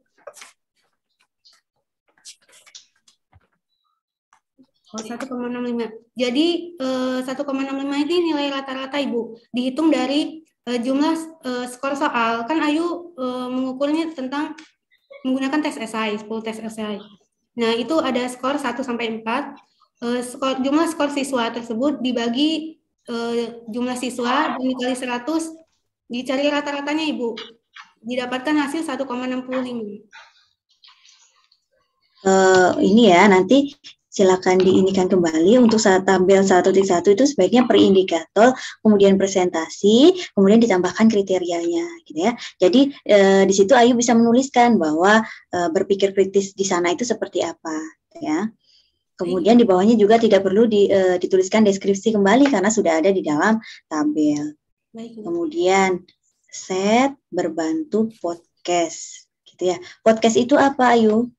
Oh, 1,65. Jadi 1,65 ini nilai rata-rata, Ibu. Dihitung dari jumlah skor soal. Kan Ayu mengukurnya tentang menggunakan tes esai, 10 tes esai. Nah, itu ada skor 1-4. Jumlah skor siswa tersebut dibagi jumlah siswa dikali 100, dicari rata-ratanya, Ibu. Didapatkan hasil 1,65. Ini ya, nanti silakan diinikan kembali. Untuk saat tabel 1.1 itu sebaiknya per indikator, kemudian presentasi, kemudian ditambahkan kriterianya, gitu ya. Jadi di situ Ayu bisa menuliskan bahwa berpikir kritis di sana itu seperti apa, ya. Kemudian di bawahnya juga tidak perlu dituliskan deskripsi kembali karena sudah ada di dalam tabel. Kemudian set berbantu podcast, gitu ya. Podcast itu apa, Ayu?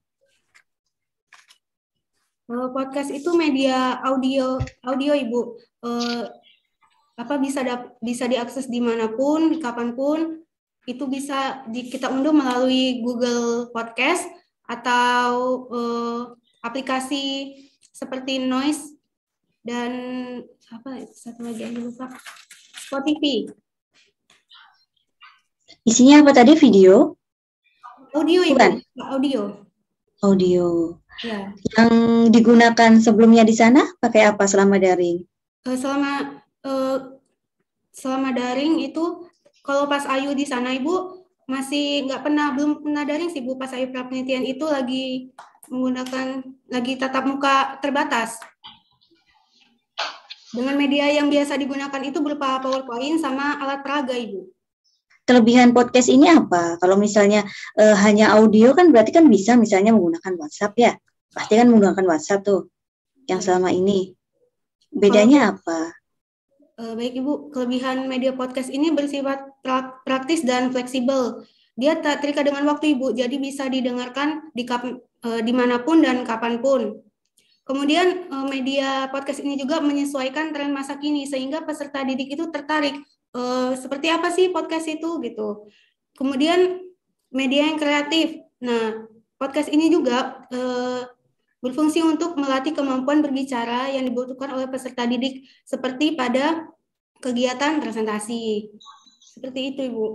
Podcast itu media audio Ibu. Bisa diakses dimanapun, kapanpun. Itu bisa kita unduh melalui Google Podcast atau aplikasi seperti Noise dan satu lagi yang lupa, Spotify. Isinya apa tadi, video? Audio, Ibu. Bukan? Audio. Ya. Yang digunakan sebelumnya di sana pakai apa selama daring? Selama daring itu, kalau pas Ayu di sana, Ibu, belum pernah daring sih, Bu. Pas Ayu penelitian itu lagi tatap muka terbatas. Dengan media yang biasa digunakan itu berupa PowerPoint sama alat peraga, Ibu. Kelebihan podcast ini apa? Kalau misalnya hanya audio kan berarti kan bisa misalnya menggunakan WhatsApp ya. Pasti kan menggunakan WhatsApp tuh yang selama ini. Bedanya apa? Baik Ibu, kelebihan media podcast ini bersifat praktis dan fleksibel. Dia tak terikat dengan waktu Ibu, jadi bisa didengarkan dimanapun dan kapanpun. Kemudian media podcast ini juga menyesuaikan tren masa kini sehingga peserta didik itu tertarik. Seperti apa sih podcast itu gitu. Kemudian media yang kreatif. Nah, podcast ini juga berfungsi untuk melatih kemampuan berbicara yang dibutuhkan oleh peserta didik seperti pada kegiatan presentasi. Seperti itu, Ibu.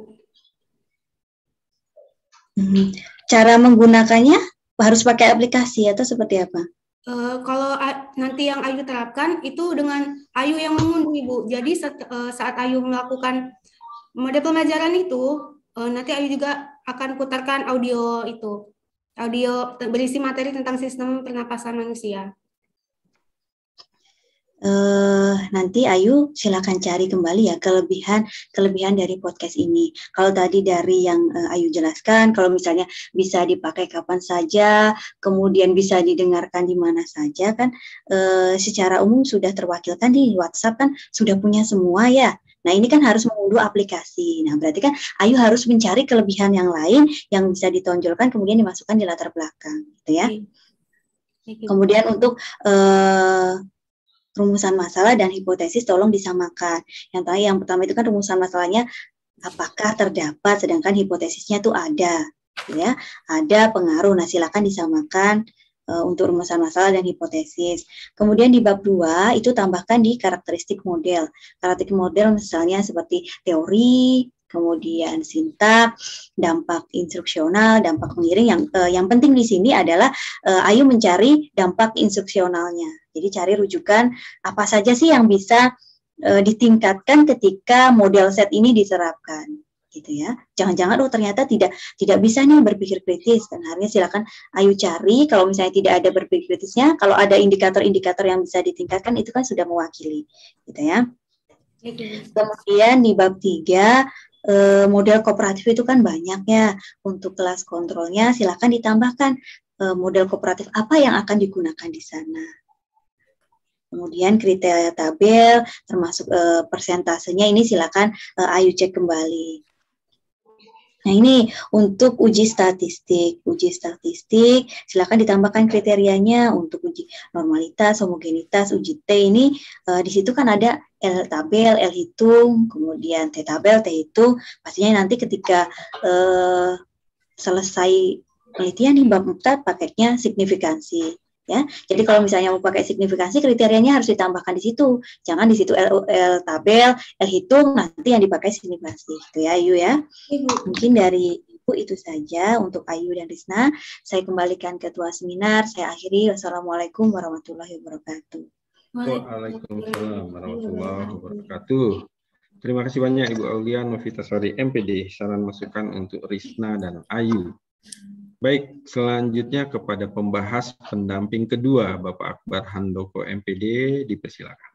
Cara menggunakannya harus pakai aplikasi atau seperti apa? Kalau nanti yang Ayu terapkan itu dengan Ayu yang mengunduh, Ibu. Jadi saat Ayu melakukan model pembelajaran itu, nanti Ayu juga akan putarkan audio itu. Audio berisi materi tentang sistem pernapasan manusia. Nanti Ayu silakan cari kembali ya kelebihan dari podcast ini. Kalau tadi dari yang Ayu jelaskan, kalau misalnya bisa dipakai kapan saja, kemudian bisa didengarkan di mana saja kan, secara umum sudah terwakilkan di WhatsApp kan sudah punya semua ya. Nah ini kan harus mengunduh aplikasi. Nah berarti kan Ayu harus mencari kelebihan yang lain yang bisa ditonjolkan kemudian dimasukkan di latar belakang, gitu ya. Kemudian untuk rumusan masalah dan hipotesis tolong disamakan. Yang pertama itu kan rumusan masalahnya apakah terdapat, sedangkan hipotesisnya itu ada, ya, ada pengaruh. Nah, silakan disamakan untuk rumusan masalah dan hipotesis. Kemudian di bab 2 itu tambahkan di karakteristik model. Karakteristik model misalnya seperti teori, kemudian sintaks, dampak instruksional, dampak pengiring. Yang penting di sini adalah Ayu mencari dampak instruksionalnya. Jadi cari rujukan apa saja sih yang bisa ditingkatkan ketika model set ini diterapkan, gitu ya. Jangan-jangan ternyata tidak bisa nih berpikir kritis. Dan akhirnya silakan Ayu cari. Kalau misalnya tidak ada berpikir kritisnya, kalau ada indikator-indikator yang bisa ditingkatkan itu kan sudah mewakili, gitu ya. Kemudian di bab 3 model kooperatif itu kan banyak ya. Untuk kelas kontrolnya silakan ditambahkan model kooperatif apa yang akan digunakan di sana. Kemudian kriteria tabel termasuk persentasenya ini silakan Ayu cek kembali. Nah ini untuk uji statistik. Uji statistik silakan ditambahkan kriterianya untuk uji normalitas, homogenitas, uji T ini di situ kan ada L tabel, L hitung, kemudian T tabel, T hitung. Pastinya nanti ketika selesai penelitian di bab 4 paketnya signifikansi. Ya, jadi kalau misalnya mau pakai signifikansi, kriterianya harus ditambahkan di situ. Jangan di situ L tabel, L hitung, nanti yang dipakai signifikansi. Gitu ya, Ayu ya. Mungkin dari Ibu itu saja untuk Ayu dan Risna. Saya kembalikan ketua seminar. Saya akhiri. Wassalamualaikum warahmatullahi wabarakatuh. Waalaikumsalam warahmatullahi wabarakatuh. Terima kasih banyak Ibu Aulia Novitasari MPD. Saran masukan untuk Risna dan Ayu. Baik, selanjutnya kepada pembahas pendamping kedua, Bapak Akbar Handoko, MPD, dipersilakan.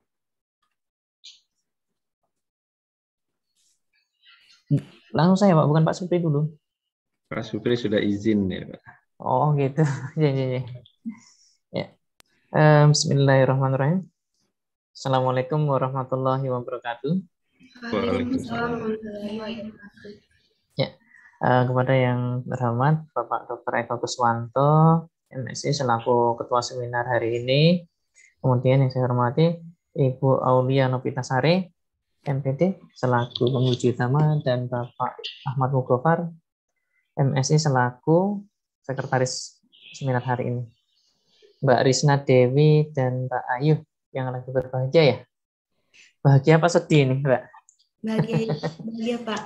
Langsung saya, Pak, bukan Pak Supri dulu. Pak Supri sudah izin ya, Pak. Oh, gitu. Ya. Ya. Bismillahirrahmanirrahim. Assalamualaikum warahmatullahi wabarakatuh. Waalaikumsalam. Ya, kepada yang terhormat Bapak Dr. Eko Kuswanto, MSI selaku Ketua Seminar hari ini. Kemudian yang saya hormati Ibu Aulia Novitasari, MPD selaku penguji utama, dan Bapak Ahmad Mugofar, MSI selaku Sekretaris Seminar hari ini. Mbak Risna Dewi dan Mbak Ayu yang lagi berbahagia ya. Bahagia apa sedih nih, Mbak? Bahagia Pak.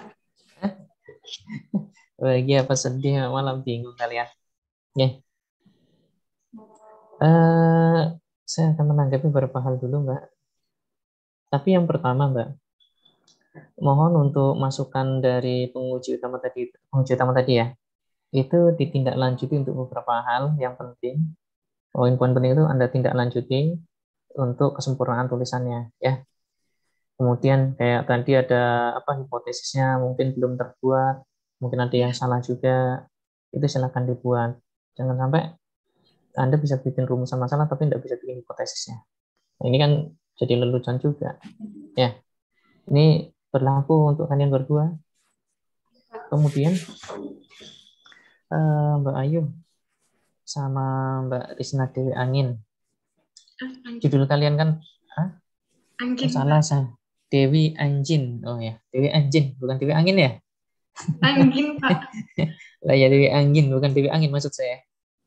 Bahagia apa sedih, malam bingung kalian. Ya. Saya akan menanggapi beberapa hal dulu, Mbak. Tapi yang pertama, Mbak, mohon untuk masukan dari penguji utama tadi ya. Itu ditindaklanjuti untuk beberapa hal yang penting. Poin-poin penting itu Anda tindak lanjuti untuk kesempurnaan tulisannya ya. Kemudian kayak tadi ada hipotesisnya mungkin belum terbuat, mungkin ada yang salah juga, itu silakan dibuat. Jangan sampai Anda bisa bikin rumusan masalah tapi tidak bisa bikin hipotesisnya. Nah, ini kan jadi lelucon juga. Ya. Ini berlaku untuk kalian berdua. Kemudian Mbak Ayu sama Mbak Risna Dewi Angin. Judul kalian kan Anjin. Salah saya. Dewi Anjin. Oh ya, Dewi Anjin, bukan Dewi Angin ya? Anjin, Pak. Lah ya, Dewi Angin, bukan Dewi Angin maksud saya.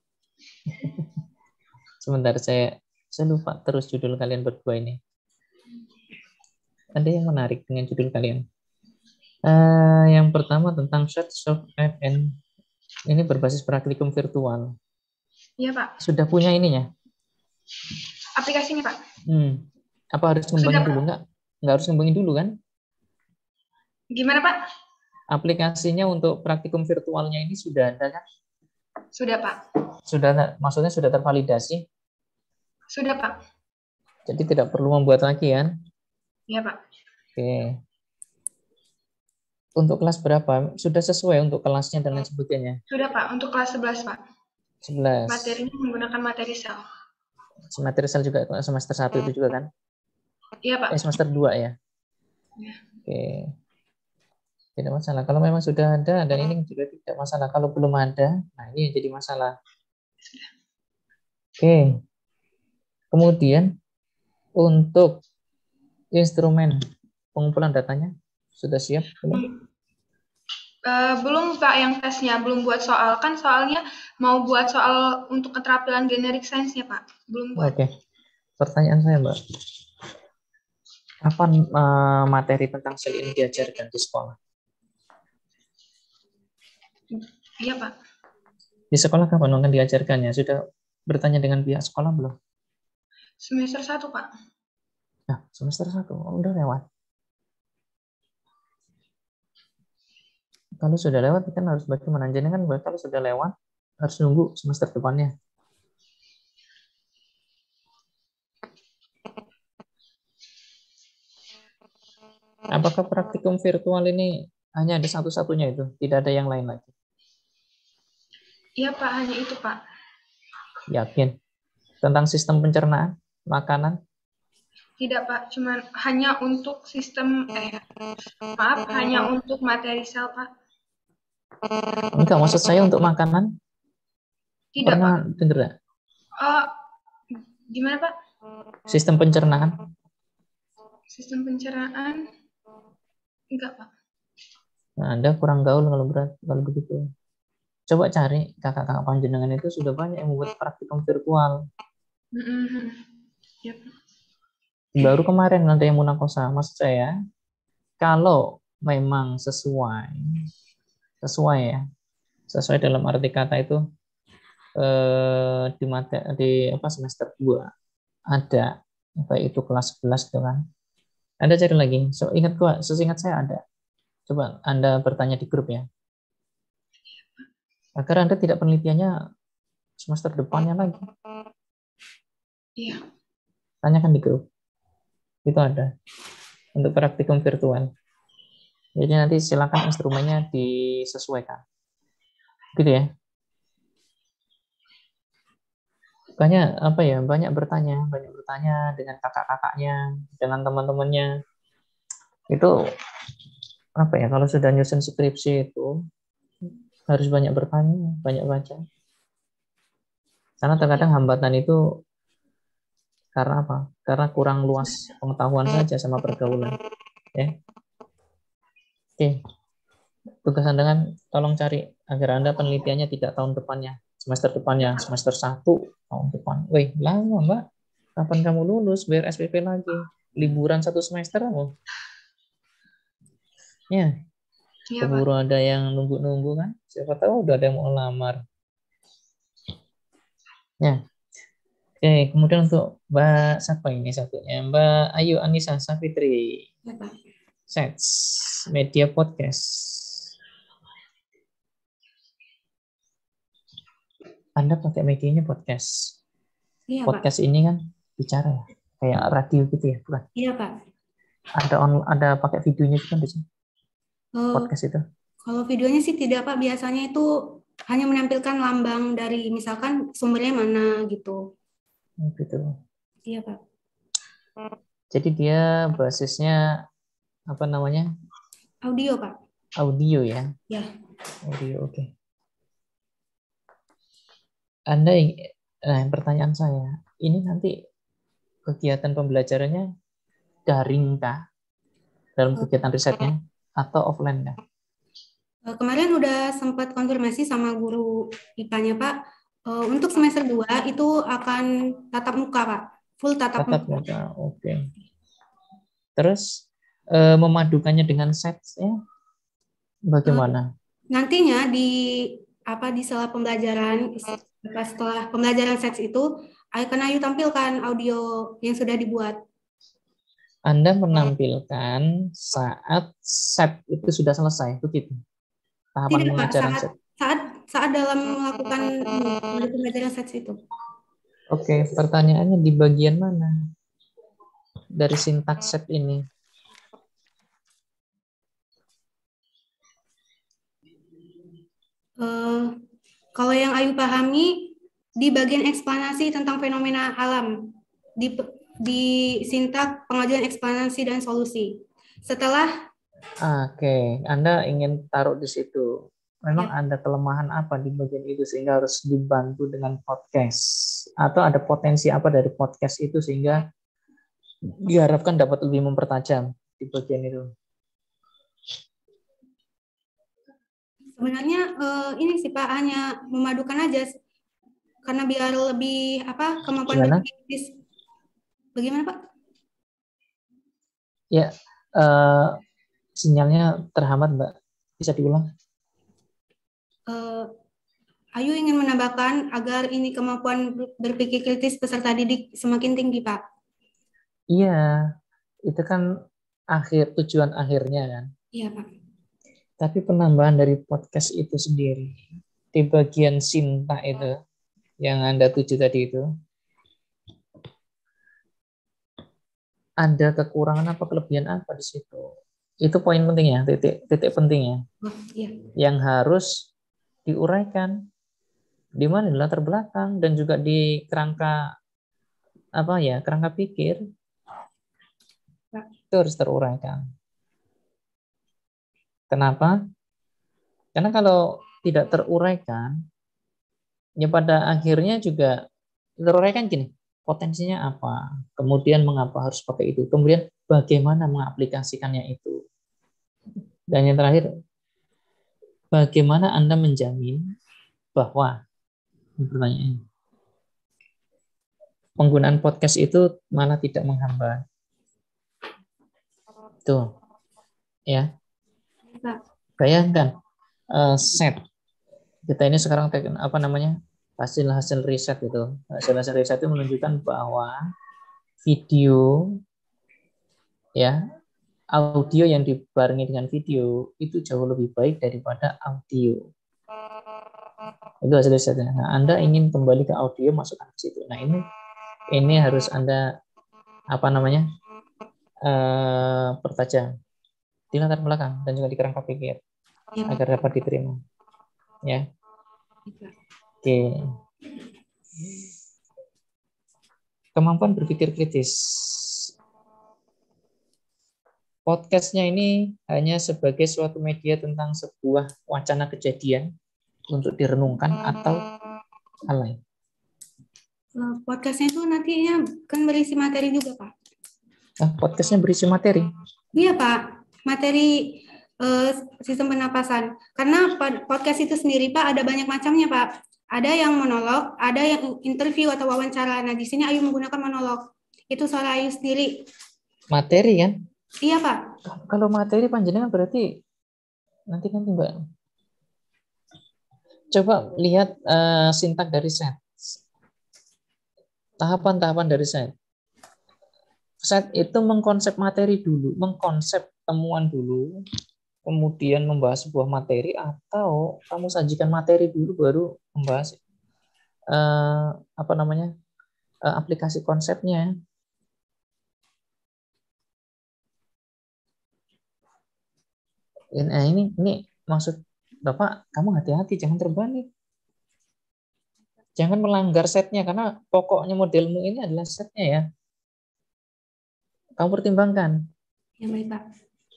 Sebentar, saya lupa terus judul kalian berdua ini. Ada yang menarik dengan judul kalian. Yang pertama tentang Search of FN. Ini berbasis praktikum virtual. Iya, Pak. Sudah punya ininya? Aplikasinya, Pak. Apa harus ngembangin dulu? Nggak harus ngembangin dulu kan? Gimana, Pak? Aplikasinya untuk praktikum virtualnya ini sudah ada kan? Sudah, Pak. Maksudnya sudah tervalidasi? Sudah, Pak. Jadi tidak perlu membuat lagi kan? Iya, Pak. Oke. Untuk kelas berapa? Sudah sesuai untuk kelasnya dan lain sebagainya? Sudah, Pak. Untuk kelas 11, Pak. 11. Materinya menggunakan materi sel. Materi sel juga semester 1 itu juga kan? Iya, Pak. Semester 2 ya? Ya. Oke. Tidak masalah. Kalau memang sudah ada, dan ini juga tidak masalah. Kalau belum ada, nah ini jadi masalah. Oke. Kemudian, untuk instrumen pengumpulan datanya, sudah siap? Belum, Pak, yang tesnya. Belum buat soal. Kan soalnya mau buat soal untuk keterampilan generic science-nya, Pak. Belum buat. Oke. Pertanyaan saya, Mbak. Kapan materi tentang sel ini diajarkan di sekolah? Iya, Pak. Di sekolah kapan akan diajarkannya? Sudah bertanya dengan pihak sekolah belum? Semester 1, Pak. Nah, semester 1. Udah lewat. Kalau sudah lewat, kan harus bagaimana? Jadi kan kalau sudah lewat, harus nunggu semester depannya. Apakah praktikum virtual ini hanya ada satu-satunya itu? Tidak ada yang lain lagi? Iya, Pak. Hanya itu, Pak. Yakin? Tentang sistem pencernaan makanan? Tidak, Pak. Cuman hanya untuk sistem, hanya untuk materi sel, Pak. Enggak, maksud saya untuk makanan. Tidak, Pernah Pak. dengar nggak? Gimana, Pak? Sistem pencernaan? Sistem pencernaan? Enggak, Pak. Nah, Anda kurang gaul kalau begitu. Coba cari kakak-kakak panjenengan itu sudah banyak yang membuat praktikum virtual. Yep. Baru kemarin ada yang munakosa. Maksud saya, kalau memang sesuai dalam arti kata itu di semester 2 ada baik itu kelas 11 gitu kan. Anda cari lagi. Seingat saya ada. Coba Anda bertanya di grup ya. Agar Anda tidak penelitiannya semester depannya lagi. Iya. Tanyakan di grup. Itu ada. Untuk praktikum virtual. Jadi nanti silakan instrumennya disesuaikan. Gitu ya. Banyak bertanya dengan kakak-kakaknya, dengan teman-temannya. Itu kalau sudah nyusun skripsi itu harus banyak bertanya, banyak baca. Karena terkadang hambatan itu karena apa? Karena kurang luas pengetahuan saja sama pergaulan. Ya. Oke. Tugas Anda tolong cari agar Anda penelitiannya tidak tahun depannya, semester depannya, semester 1 tahun depan. Wih, lama, Mbak. Kapan kamu lulus? Bayar SPP lagi. Liburan 1 semester kamu. Ya. Iya, Pak. Keburu ada yang nunggu-nunggu kan? Siapa tahu udah ada yang mau lamar. Ya. Oke, kemudian untuk Mbak siapa ini satunya? Mbak Ayu Anissa Safitri. Ya, Pak. Sets Media Podcast. Anda pakai medianya podcast. Iya, Podcast Pak. ini kan bicara ya, kayak radio gitu ya, bukan? Iya, Pak. Ada pakai videonya juga di sini. Podcast itu. Kalau videonya sih tidak, Pak. Biasanya itu hanya menampilkan lambang dari misalkan sumbernya mana gitu. Gitu. Iya, Pak. Jadi dia basisnya apa namanya? Audio, Pak. Audio ya. Ya. Audio, oke. Pertanyaan saya, ini nanti kegiatan pembelajarannya daring kah dalam kegiatan risetnya atau offline kah? Kemarin udah sempat konfirmasi sama guru IPA-nya, Pak. Untuk semester 2 itu akan tatap muka, Pak. Full tatap muka. Oke. Terus memadukannya dengan setsnya bagaimana? Nantinya di sela pembelajaran, setelah pembelajaran sets itu akan Ayu tampilkan audio yang sudah dibuat. Anda menampilkan saat set itu sudah selesai, begitu? Tahapan Tidak, Pak, pengajaran set. saat dalam melakukan pembelajaran sets itu. Oke, pertanyaannya di bagian mana dari sintaks set ini? Kalau yang Ayu pahami di bagian eksplanasi tentang fenomena alam di sintak pengajuan eksplanasi dan solusi. Setelah Oke, Anda ingin taruh di situ. Memang ya. ada kelemahan apa di bagian itu sehingga harus dibantu dengan podcast? Atau ada potensi apa dari podcast itu sehingga diharapkan dapat lebih mempertajam di bagian itu? Sebenarnya ini sih Pak, hanya memadukan aja karena biar lebih kemampuan berpikir. Bagaimana Pak? Ya, sinyalnya terhambat Mbak. Bisa diulang? Ayu ingin menambahkan agar ini kemampuan berpikir kritis peserta didik semakin tinggi Pak. Iya, itu kan tujuan akhirnya kan. Iya Pak. Tapi penambahan dari podcast itu sendiri di bagian sinta itu yang Anda tuju tadi itu, ada kekurangan apa kelebihan apa di situ? Itu poin pentingnya, titik pentingnya. Iya. Yang harus diuraikan di mana di latar belakang dan juga di kerangka kerangka pikir itu harus teruraikan. Kenapa? Karena kalau tidak teruraikan, ya pada akhirnya juga teruraikan gini, potensinya apa, kemudian mengapa harus pakai itu, kemudian bagaimana mengaplikasikannya itu. Dan yang terakhir, bagaimana Anda menjamin bahwa pertanyaan penggunaan podcast itu malah tidak menghambat. Tuh. Ya. Bayangkan set. Kita ini sekarang hasil riset itu. Hasil riset itu menunjukkan bahwa video audio yang dibarengi dengan video itu jauh lebih baik daripada audio. Itu hasil risetnya. Nah, Anda ingin kembali ke audio, masukkan ke situ. Nah, ini harus Anda pertajam di latar belakang dan juga di kerangka pikir agar dapat diterima. Ya. Oke. Kemampuan berpikir kritis. Podcastnya ini hanya sebagai suatu media tentang sebuah wacana kejadian untuk direnungkan atau hal lain. Podcastnya itu nantinya kan berisi materi juga, Pak. Podcastnya berisi materi? Iya, Pak. Materi sistem pernapasan. Karena podcast itu sendiri, Pak, ada banyak macamnya, Pak. Ada yang monolog, ada yang interview atau wawancara. Nah, di sini Ayu menggunakan monolog. Itu suara Ayu sendiri. Materi kan? Iya, Pak. Kalau materi panjenengan berarti nanti Mbak. Coba lihat sintak dari set. Tahapan-tahapan dari set. Set itu mengkonsep materi dulu, mengkonsep temuan dulu, kemudian membahas sebuah materi, atau kamu sajikan materi dulu baru membahas aplikasi konsepnya. Ini maksud Bapak, kamu hati-hati, jangan terbalik. Jangan melanggar setnya, karena pokoknya modelmu ini adalah setnya ya. Kamu pertimbangkan. Ya, baik, Pak.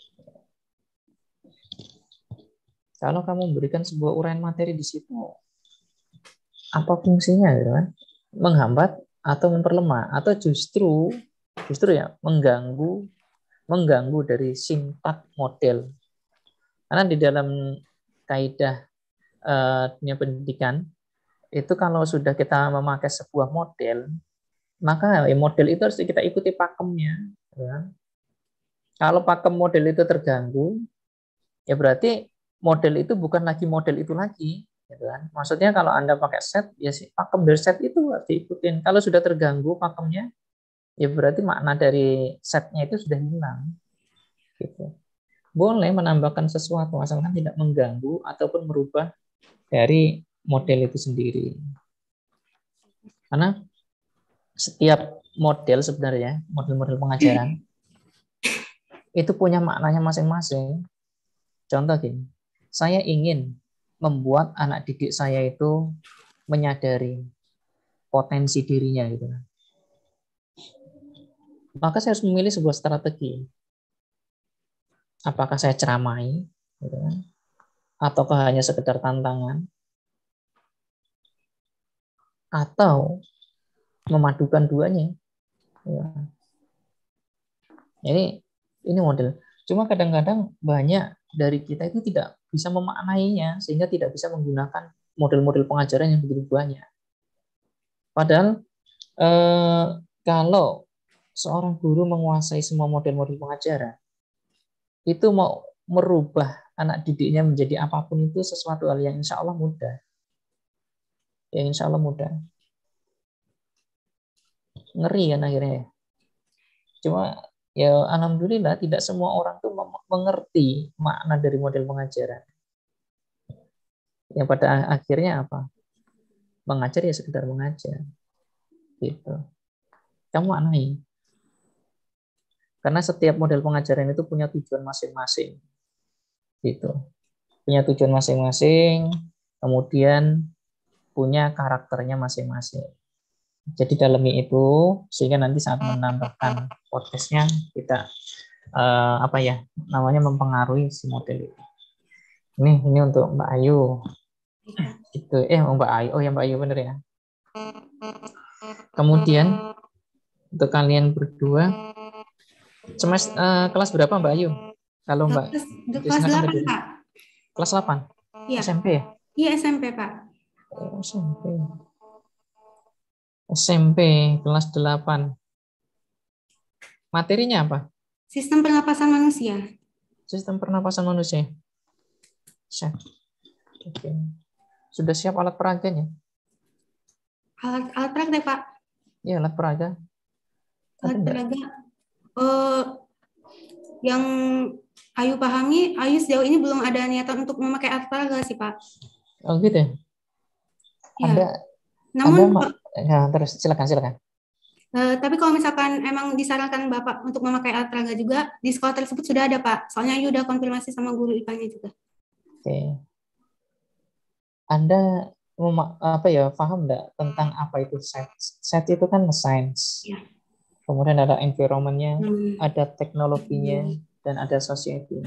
Kalau kamu memberikan sebuah uraian materi di situ, apa fungsinya, gitu kan? Menghambat atau memperlemah, atau justru ya mengganggu dari sintak model. Karena di dalam kaidah dunia pendidikan itu kalau sudah kita memakai sebuah model, maka model itu harus kita ikuti pakemnya. Ya. Kalau pakem model itu terganggu, ya berarti model itu bukan lagi model itu lagi. Gitu kan. Maksudnya kalau Anda pakai set, ya pakem dari set itu harus diikutin. Kalau sudah terganggu pakemnya, ya berarti makna dari setnya itu sudah hilang. Gitu. Boleh menambahkan sesuatu asalkan tidak mengganggu ataupun merubah dari model itu sendiri. Karena setiap model sebenarnya, model-model pengajaran itu punya maknanya masing-masing. Contoh gini, saya ingin membuat anak didik saya itu menyadari potensi dirinya gitu. Maka saya harus memilih sebuah strategi. Apakah saya ceramai gitu kan? Ataukah hanya sekedar tantangan? Atau memadukan duanya. Ya. Jadi ini model. Cuma kadang-kadang banyak dari kita itu tidak bisa memaknainya sehingga tidak bisa menggunakan model-model pengajaran yang begitu banyak. Padahal kalau seorang guru menguasai semua model-model pengajaran, itu mau merubah anak didiknya menjadi apapun itu sesuatu hal yang insya Allah mudah. Ya insya Allah mudah. Ngeri kan akhirnya. Cuma ya alhamdulillah tidak semua orang tuh mengerti makna dari model pengajaran. Yang pada akhirnya apa? Mengajar ya sekedar mengajar. Gitu. Kamu maknai. Karena setiap model pengajaran itu punya tujuan masing-masing. Gitu. Punya tujuan masing-masing, kemudian punya karakternya masing-masing. Jadi dalami itu sehingga nanti saat menambahkan podcastnya kita mempengaruhi si model itu. Ini untuk Mbak Ayu. Itu Mbak Ayu. Oh ya Mbak Ayu bener ya. Kemudian untuk kalian berdua kelas berapa Mbak Ayu? Kalau Mbak kelas 8, Pak. Kelas 8? Iya. SMP ya? Iya, SMP, Pak. Oh, SMP kelas 8. Materinya apa? Sistem pernapasan manusia. Sistem pernapasan manusia. Siap. Oke. Sudah siap alat peraganya? Alat praktek, Pak. Iya, alat peraga. Alat peraga. Yang Ayu pahami, Ayu sejauh ini belum ada niatan untuk memakai alat peraga sih, Pak. Oh gitu ya? Ya. Terus silakan. Tapi kalau misalkan emang disarankan Bapak untuk memakai alat peraga juga, di sekolah tersebut sudah ada, Pak. Soalnya Ayu udah konfirmasi sama guru IPA-nya juga. Oke. Anda paham enggak tentang apa itu set? Set itu kan science. Ya. Kemudian ada environment-nya, ada teknologinya, dan ada society.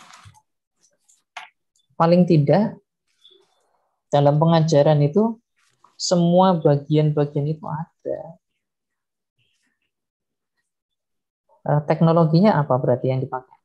Paling tidak dalam pengajaran itu semua bagian-bagian itu ada. Teknologinya apa berarti yang dipakai?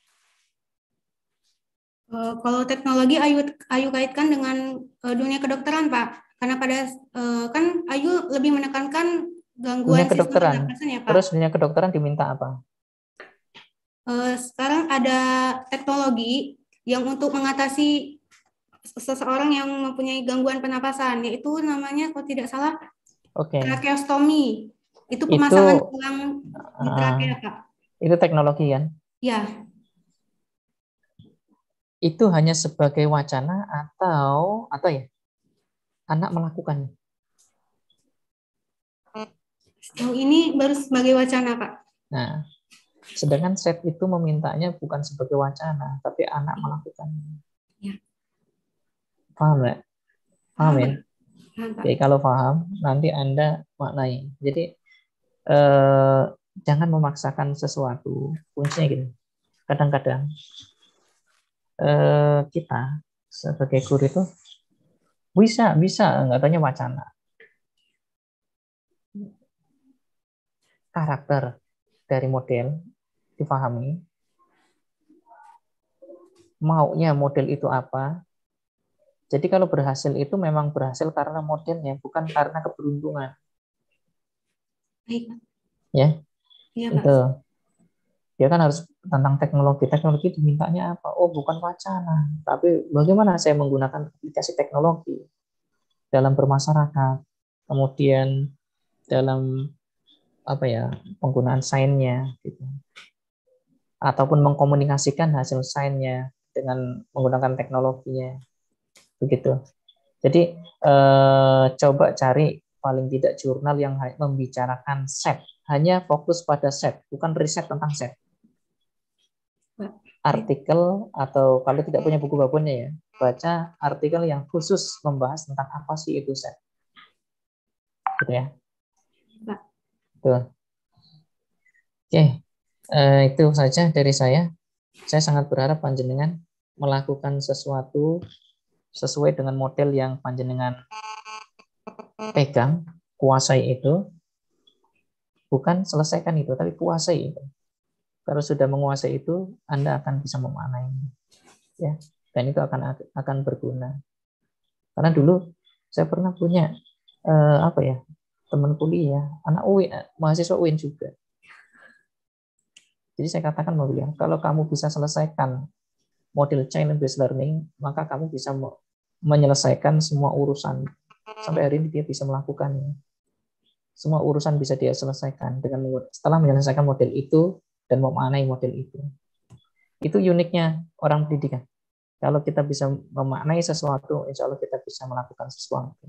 Kalau teknologi Ayu kaitkan dengan dunia kedokteran, Pak. Karena kan Ayu lebih menekankan gangguan sistem pernapasan ya, Pak. Terus dunia kedokteran diminta apa? Sekarang ada teknologi yang untuk mengatasi seseorang yang mempunyai gangguan pernapasan, yaitu namanya kalau tidak salah tracheostomy. Itu pemasangan tulang di trakea, Pak. Itu teknologi kan? Ya. Itu hanya sebagai wacana atau ya anak melakukannya? Sejauh ini baru sebagai wacana, Pak. Nah, sedangkan set itu memintanya bukan sebagai wacana, tapi anak melakukannya. Ya. Paham nggak? Paham ya? Oke, kalau paham, nanti Anda maknai. Jadi, jangan memaksakan sesuatu. Kuncinya gini, kadang-kadang kita sebagai guru itu bisa nggak tanya wacana. Karakter dari model dipahami, maunya model itu apa. Jadi kalau berhasil itu memang berhasil karena modelnya, bukan karena keberuntungan. Baik. Ya, iya, itu. Pak. Dia kan harus tentang teknologi. Teknologi dimintanya apa? Oh, bukan wacana. Tapi bagaimana saya menggunakan aplikasi teknologi dalam bermasyarakat, kemudian dalam penggunaan sainnya, gitu. Ataupun mengkomunikasikan hasil sainnya dengan menggunakan teknologinya. Begitu. Jadi coba cari paling tidak jurnal yang membicarakan set, hanya fokus pada set, bukan riset tentang set. Artikel atau kalau tidak punya buku babunya ya, baca artikel yang khusus membahas tentang apa sih itu set. Gitu ya. Tuh. Oke, itu saja dari saya. Saya sangat berharap panjenengan melakukan sesuatu sesuai dengan model yang panjenengan pegang, kuasai itu, bukan selesaikan itu, tapi kuasai itu. Kalau sudah menguasai itu, Anda akan bisa memaknainya, ya, dan itu akan berguna. Karena dulu saya pernah punya teman kuliah, anak UIN, mahasiswa UIN juga. Jadi saya katakan sama beliau, kalau kamu bisa selesaikan model challenge-based learning, maka kamu bisa menyelesaikan semua urusan. Sampai hari ini dia bisa melakukannya. Semua urusan bisa dia selesaikan setelah menyelesaikan model itu dan memaknai model itu. Itu uniknya orang pendidikan. Kalau kita bisa memaknai sesuatu, insya Allah kita bisa melakukan sesuatu.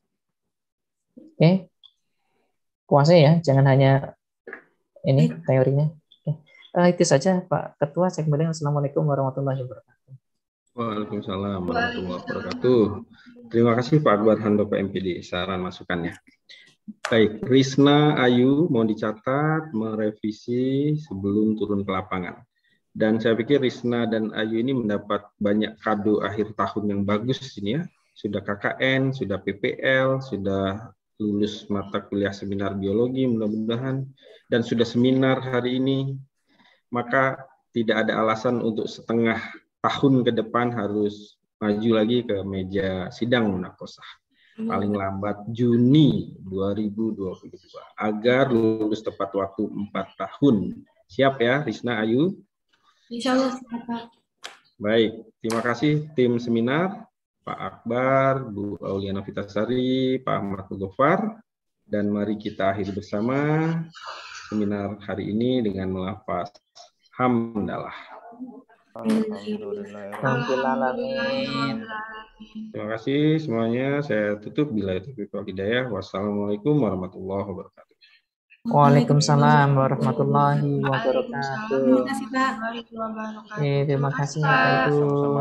Oke, kuasai ya, jangan hanya ini teorinya. Itu saja Pak Ketua. Saya kembali. Assalamualaikum warahmatullahi wabarakatuh. Waalaikumsalam warahmatullahi wabarakatuh. Terima kasih Pak Akbar Handoko MPD saran masukannya. Baik, Risna Ayu mau dicatat, merevisi sebelum turun ke lapangan. Dan saya pikir Risna dan Ayu ini mendapat banyak kado akhir tahun yang bagus ini ya. Sudah KKN, sudah PPL, sudah lulus mata kuliah seminar biologi mudah-mudahan, dan sudah seminar hari ini. Maka tidak ada alasan untuk setengah tahun ke depan harus maju lagi ke meja sidang munakosah. Paling lambat Juni 2022 agar lulus tepat waktu 4 tahun. Siap ya Risna Ayu? Insya Allah siap. Baik, terima kasih tim seminar, Pak Akbar, Bu Auliana Vitasari, Pak Ahmad Gofar, dan mari kita akhiri bersama seminar hari ini dengan melafaz hamdalah. Alhamdulillahirrahmanirrahim. Terima kasih semuanya. Saya tutup bila itu hidayah. Wassalamualaikum warahmatullahi wabarakatuh. Waalaikumsalam warahmatullahi wabarakatuh. Waalaikumsalam Terima kasih, Pak. warahmatullahi wabarakatuh. Terima kasih Pak. Bapak Ibu.